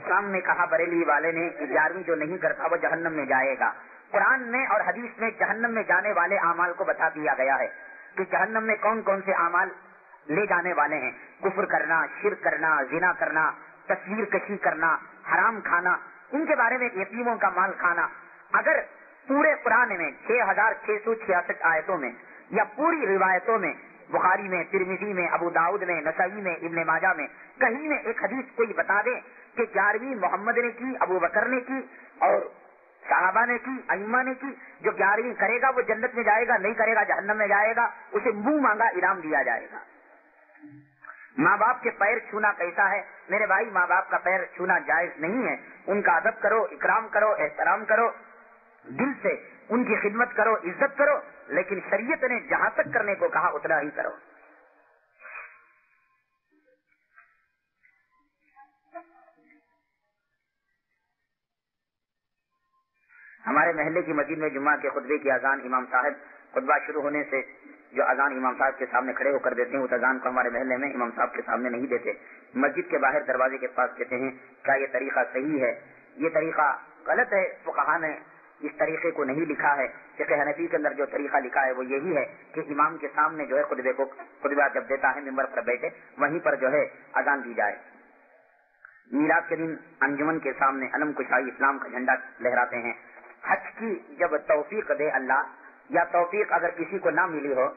S2: سامنے کہا بریلی والے نے کہ گیارہویں جو نہیں کرتا وہ جہنم میں جائے گا. قرآن میں اور حدیث میں جہنم میں جانے والے اعمال کو بتا دیا گیا ہے کہ جہنم میں کون کون سے اعمال لے جانے والے ہیں. کفر کرنا, شرک کرنا, زنا کرنا, تصویر کشی کرنا, حرام کھانا, ان کے بارے میں یتیموں کا مال کھانا. اگر پورے قرآن میں چھ ہزار چھ سو چھیاسٹھ آیتوں میں یا پوری روایتوں میں, بخاری میں, ترمذی میں, ابو داؤد میں, نسائی میں, ابن ماجہ میں, کہیں میں ایک حدیث کوئی بتا دے کہ گیارہویں محمد نے کی, ابو بکر نے کی اور صحابہ نے کی, ائمہ نے کی, جو گیارہویں کرے گا وہ جنت میں جائے گا, نہیں کرے گا جہنم میں جائے گا, اسے منہ مانگا انعام دیا جائے گا. ماں باپ کے پیر چھونا کیسا ہے میرے بھائی؟ ماں باپ کا پیر چھونا جائز نہیں ہے. ان کا ادب کرو, اکرام کرو, احترام کرو, دل سے ان کی خدمت کرو, عزت کرو, لیکن شریعت نے جہاں تک کرنے کو کہا اتنا ہی کرو. ہمارے محلے کی مسجد میں جمعہ کے خطبے کی اذان امام صاحب خطبہ شروع ہونے سے جو اذان امام صاحب کے سامنے کھڑے ہو کر دیتے ہیں اس اذان کو ہمارے محلے میں امام صاحب کے سامنے نہیں دیتے, مسجد کے باہر دروازے کے پاس کہتے ہیں. کیا یہ طریقہ صحیح ہے؟ یہ طریقہ غلط ہے. فقہاء نے اس طریقے کو نہیں لکھا ہے. فقہ حنفی کے اندر جو طریقہ لکھا ہے وہ یہی ہے کہ امام کے سامنے جو ہے خطبے کو خطبہ جب دیتا ہے ممبر پر بیٹھے وہیں پر جو ہے اذان دی جائے. میلاد کے دن انجمن کے سامنے علم کشائی اسلام کا جھنڈا لہراتے ہیں. حج کی جب توفیق دے اللہ, یا توفیق اگر کسی کو نہ ملی ہو,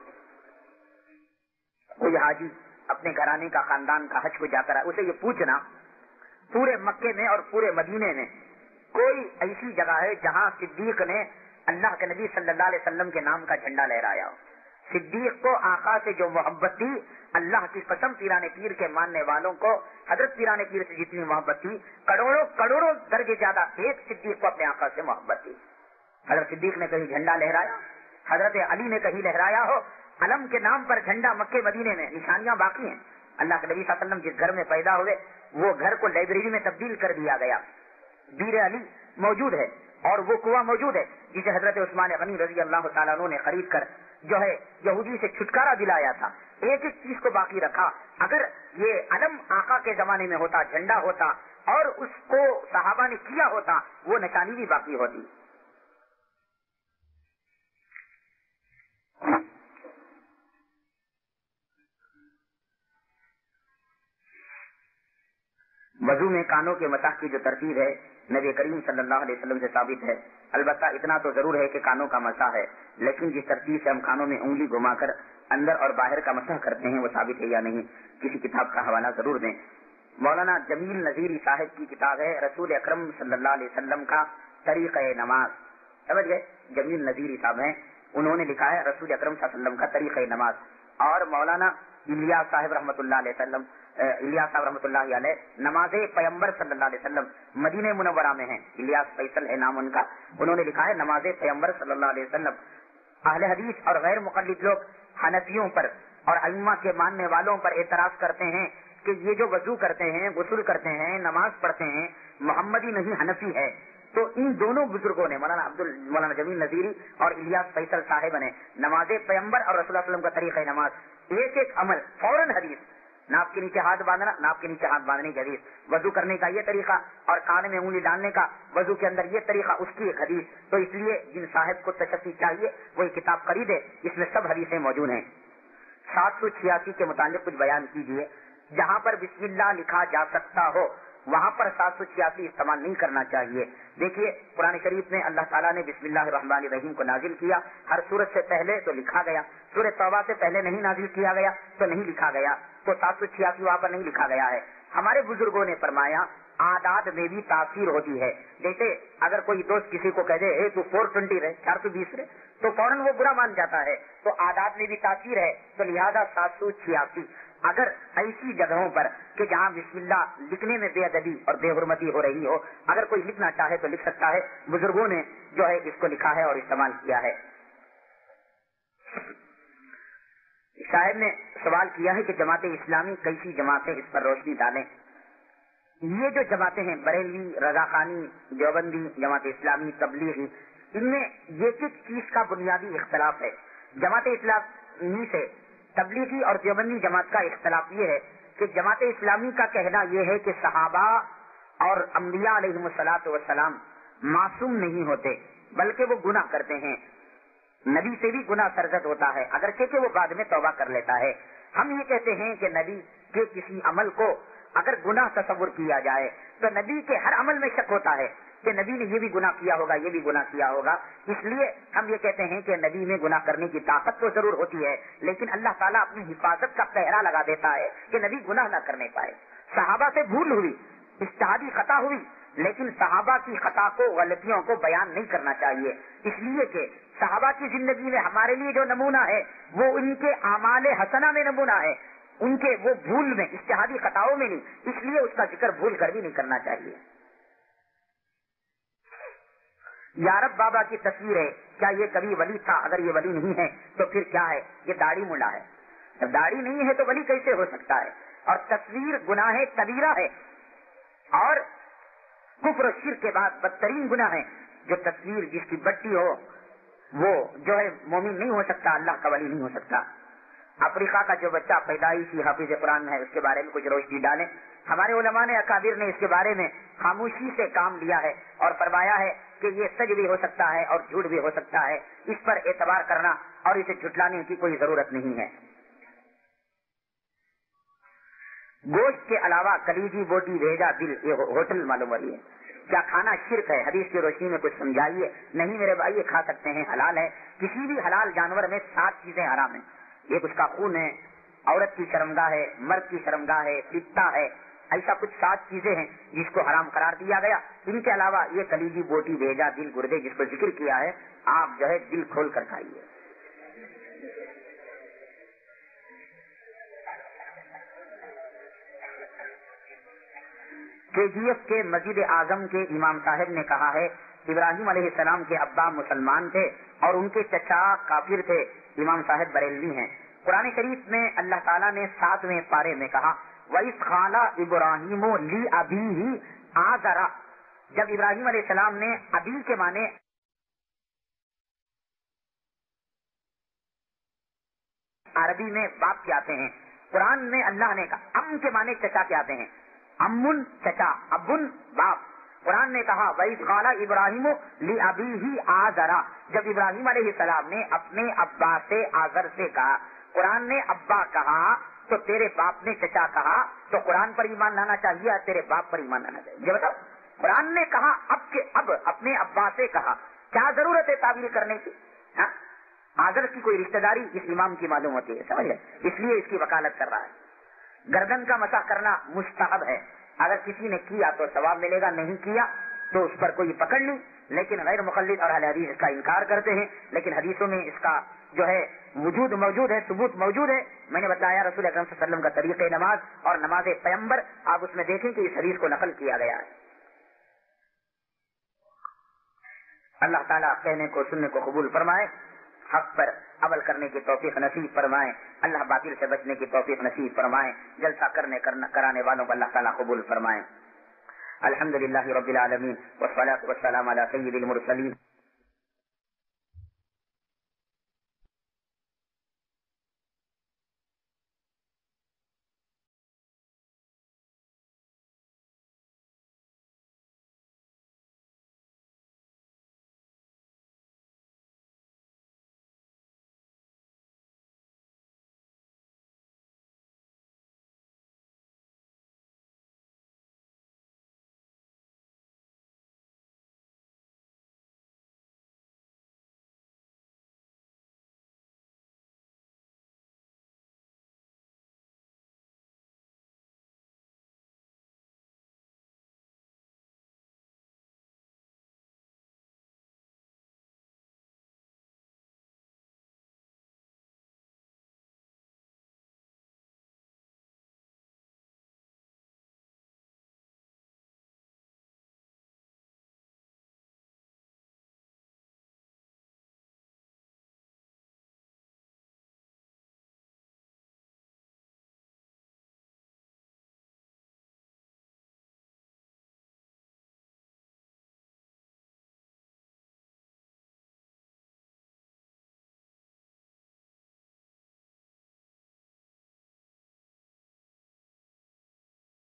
S2: کوئی حاجی اپنے گھرانے کا خاندان کا حج کو جا کر اسے یہ پوچھنا پورے مکے میں اور پورے مدینے میں کوئی ایسی جگہ ہے جہاں صدیق نے اللہ کے نبی صلی اللہ علیہ وسلم کے نام کا جھنڈا لہرایا ہو. صدیق کو آقا سے جو محبت تھی, اللہ کی قسم پیرانے پیر کے ماننے والوں کو حضرت پیرانے پیر سے جتنی محبت تھی, کروڑوں کروڑوں درجے زیادہ ایک صدیق کو اپنے آقا سے محبت تھی. حضرت صدیق نے کہیں جھنڈا لہرایا, حضرت علی نے کہیں لہرایا ہو. علم کے نام پر جھنڈا مکے مدینے میں نشانیاں باقی ہیں. اللہ کے نبی صلی اللہ علیہ وسلم جس گھر میں پیدا ہوئے وہ گھر کو لائبریری میں تبدیل کر دیا گیا. بیر علی موجود ہے اور وہ کنواں موجود ہے جسے حضرت عثمان غنی رضی اللہ تعالیٰ عنہ نے خرید کر جو ہے یہودی سے چھٹکارا دلایا تھا. ایک ایک چیز کو باقی رکھا. اگر یہ علم آقا کے زمانے میں ہوتا, جھنڈا ہوتا اور اس کو صحابہ نے کیا ہوتا, وہ نشانی بھی باقی ہوتی. وضو میں کانوں کے مسح کی جو ترتیب ہے نبی کریم صلی اللہ علیہ وسلم سے ثابت ہے. البتہ اتنا تو ضرور ہے کہ کانوں کا مسح ہے, لیکن جس ترتیب سے ہم کانوں میں انگلی گھما کر اندر اور باہر کا مسح کرتے ہیں وہ ثابت ہے یا نہیں, کسی کتاب کا حوالہ ضرور دیں. مولانا جمیل نذیری صاحب کی کتاب ہے رسول اکرم صلی اللہ علیہ وسلم کا طریقہ نماز. سمجھ گئے؟ جمیل نذیری صاحب ہیں, انہوں نے لکھا ہے رسول اکرم صلی اللہ علیہ وسلم کا طریقہ نماز. اور مولانا الیاس صاحب رحمۃ اللہ علیہ وسلم الیاس صاحب رحمۃ اللہ علیہ نماز پیغمبر صلی اللہ علیہ وسلم مدینہ منورہ میں ہیں. الیاس فیصل ہے نام ان کا. انہوں نے لکھا ہے نماز پیغمبر صلی اللہ علیہ وسلم. اہل حدیث اور غیر مقلد لوگ حنفیوں پر اور ائمہ کے ماننے والوں پر اعتراض کرتے ہیں کہ یہ جو وضو کرتے ہیں, غسل کرتے ہیں, نماز پڑھتے ہیں, محمدی نہیں حنفی ہے. تو ان دونوں بزرگوں نے مولانا عبد مولانا جمیل نذیری اور الیاس فیصل صاحب نے نماز پیغمبر اور رسول اللہ علیہ وسلم کا طریقہ نماز ایک ایک عمل فوراً حدیث, ناپ کے نیچے ہاتھ باندھنا, ناپ کے نیچے ہاتھ باندھنے کی حدیث, وضو کرنے کا یہ طریقہ اور کان میں انگلی ڈالنے کا وضو کے اندر یہ طریقہ, اس کی ایک حدیث. تو اس لیے جن صاحب کو تشفی چاہیے وہ یہ کتاب خریدے, اس میں سب حدیثیں موجود ہیں. سات سو چھیاسی کے متعلق کچھ بیان کیجیے. جہاں پر بسم اللہ لکھا جا سکتا ہو وہاں پر سات سو چھیاسی استعمال نہیں کرنا چاہیے. دیکھیے قرآن شریف میں اللہ تعالیٰ نے بسم اللہ الرحمن الرحیم کو نازل کیا, ہر سورت سے پہلے تو لکھا گیا, سورۃ توبہ سے پہلے نہیں نازل کیا گیا تو نہیں لکھا گیا. تو سات سو چھیاسی وہاں پر نہیں لکھا گیا ہے. ہمارے بزرگوں نے فرمایا آداد میں بھی تاثیر ہوتی ہے. جیسے اگر کوئی دوست کسی کو کہہ دے اے تو فور ٹوینٹی رہے, چار سو بیس رہے, تو فوراً وہ برا مان جاتا ہے. تو آداد میں بھی تاثیر ہے, تو لہذا سات سو چھیاسی. اگر ایسی جگہوں پر کہ جہاں بسم اللہ لکھنے میں بے ادبی اور بے حرمتی ہو رہی ہو, اگر کوئی لکھنا چاہے تو لکھ سکتا ہے. بزرگوں نے جو ہے اس کو لکھا ہے اور استعمال کیا ہے. شاعر نے سوال کیا ہے کہ جماعت اسلامی کیسی جماعتیں, اس پر روشنی ڈالیں. یہ جو جماعتیں ہیں بریلوی, رضا خانی, دیوبندی, جماعت اسلامی, تبلیغی, ان میں ایک ایک چیز کا بنیادی اختلاف ہے. جماعت اسلامی سے تبلیغی اور دیوبندی جماعت کا اختلاف یہ ہے کہ جماعت اسلامی کا کہنا یہ ہے کہ صحابہ اور انبیاء علیہ الصلوۃ والسلام معصوم نہیں ہوتے بلکہ وہ گناہ کرتے ہیں. نبی سے بھی گناہ سرزد ہوتا ہے اگرچہ کہ وہ بعد میں توبہ کر لیتا ہے. ہم یہ کہتے ہیں کہ نبی کے کسی عمل کو اگر گناہ تصور کیا جائے تو نبی کے ہر عمل میں شک ہوتا ہے کہ نبی نے یہ بھی گناہ کیا ہوگا یہ بھی گناہ کیا ہوگا. اس لیے ہم یہ کہتے ہیں کہ نبی میں گناہ کرنے کی طاقت تو ضرور ہوتی ہے لیکن اللہ تعالیٰ اپنی حفاظت کا پہرا لگا دیتا ہے کہ نبی گناہ نہ کرنے پائے. صحابہ سے بھول ہوئی, اجتہادی خطا ہوئی, لیکن صحابہ کی خطا کو غلطیوں کو بیان نہیں کرنا چاہیے, اس لیے کہ صحابہ کی زندگی میں ہمارے لیے جو نمونہ ہے وہ ان کے اعمال حسنہ میں نمونہ ہے, ان کے وہ بھول میں اجتہادی خطاؤں میں نہیں, اس لیے اس کا ذکر بھول کر بھی نہیں کرنا چاہیے. یارب بابا کی تصویر ہے, کیا یہ کبھی ولی تھا؟ اگر یہ ولی نہیں ہے تو پھر کیا ہے؟ یہ داڑھی ملا ہے. جب داڑھی نہیں ہے تو ولی کیسے ہو سکتا ہے؟ اور تصویر گناہ کبیرہ ہے اور کفر و شرک کے بعد بدترین گناہ ہے. جو تصویر جس کی بٹی ہو وہ جو ہے مومن نہیں ہو سکتا, اللہ کا ولی نہیں ہو سکتا. افریقہ کا جو بچہ پیدائشی حافظ قرآن ہے اس کے بارے میں کچھ روشنی ڈالیں. ہمارے علماء نے اکابر نے اس کے بارے میں خاموشی سے کام لیا ہے اور فرمایا ہے کہ یہ سچ بھی ہو سکتا ہے اور جھوٹ بھی ہو سکتا ہے, اس پر اعتبار کرنا اور اسے جھٹلانے کی کوئی ضرورت نہیں ہے. گوشت کے علاوہ کلیجی بوٹی بھیجا دل یہ ہوٹل معلوم ہو رہی ہے, کیا کھانا شرک ہے؟ حدیث کی روشنی میں کچھ سمجھائیے. نہیں میرے بھائی, یہ کھا سکتے ہیں, حلال ہے. کسی بھی حلال جانور میں سات چیزیں حرام ہیں. ایک اس کا خون ہے, عورت کی شرمگاہ ہے, مرد کی شرمگاہ ہے, پتا ہے, ایسا کچھ سات چیزیں ہیں جس کو حرام قرار دیا گیا. ان کے علاوہ یہ کلیجی بوٹی بھیجا دل گردے جس کو ذکر کیا ہے, آپ جو ہے دل کھول کر کھائیے. کے جی ایف کے مسجد اعظم کے امام صاحب نے کہا ہے ابراہیم علیہ السلام کے ابا مسلمان تھے اور ان کے چچا کافر تھے. امام صاحب بریلوی ہیں. قرآن شریف میں اللہ تعالیٰ نے ساتویں پارے میں کہا وَإِذْ قَالَ إِبْرَاهِيمُ لِأَبِيهِ آزَرَ, جب ابراہیم علیہ السلام نے ابی کے معنی عربی میں باپ کے آتے ہیں, قرآن میں اللہ نے کہا ام کے معنی چچا کے آتے ہیں, امن چچا, ابن باپ. قرآن نے کہا وَإِذْ قَالَ إِبْرَاهِيمُ لِأَبِيهِ آزَرَ, جب ابراہیم علیہ السلام نے اپنے ابا سے آزر سے کہا. قرآن نے ابا کہا تو تیرے باپ نے چچا کہا, تو قرآن پر ایمان لانا چاہیے یا تیرے باپ پر ایمان لانا چاہیے؟ یہ بتاؤ. قرآن نے کہا اب کے اب اپنے ابا سے کہا, کیا ضرورت ہے تعبیر کرنے کی؟ ہاں, آزر کی کوئی رشتہ داری اس امام کی معلوم ہوتی ہے, سمجھ لیں, اس لیے اس کی وکالت کر رہا ہے. گردن کا مسح کرنا مستحب ہے, اگر کسی نے کیا تو ثواب ملے گا, نہیں کیا تو اس پر کوئی پکڑ نہیں. لیکن غیر مقلد اور اہل حدیث اس کا انکار کرتے ہیں, لیکن حدیثوں میں اس کا جو ہے وجود موجود ہے, ثبوت موجود ہے. میں نے بتایا رسول اکرم صلی اللہ علیہ وسلم کا طریقہ نماز اور نماز پیغمبر, آپ اس میں دیکھیں کہ اس حدیث کو نقل کیا گیا ہے. اللہ تعالیٰ کہنے کو سننے کو قبول فرمائے, حق پر عمل کرنے کی توفیق نصیب فرمائے, اللہ باطل سے بچنے کی توفیق نصیب فرمائے, جلسہ کرنے کرنا کرانے والوں کو اللہ تعالیٰ قبول فرمائے. الحمدللہ رب العالمین والصلاۃ والسلام علی سید المرسلین.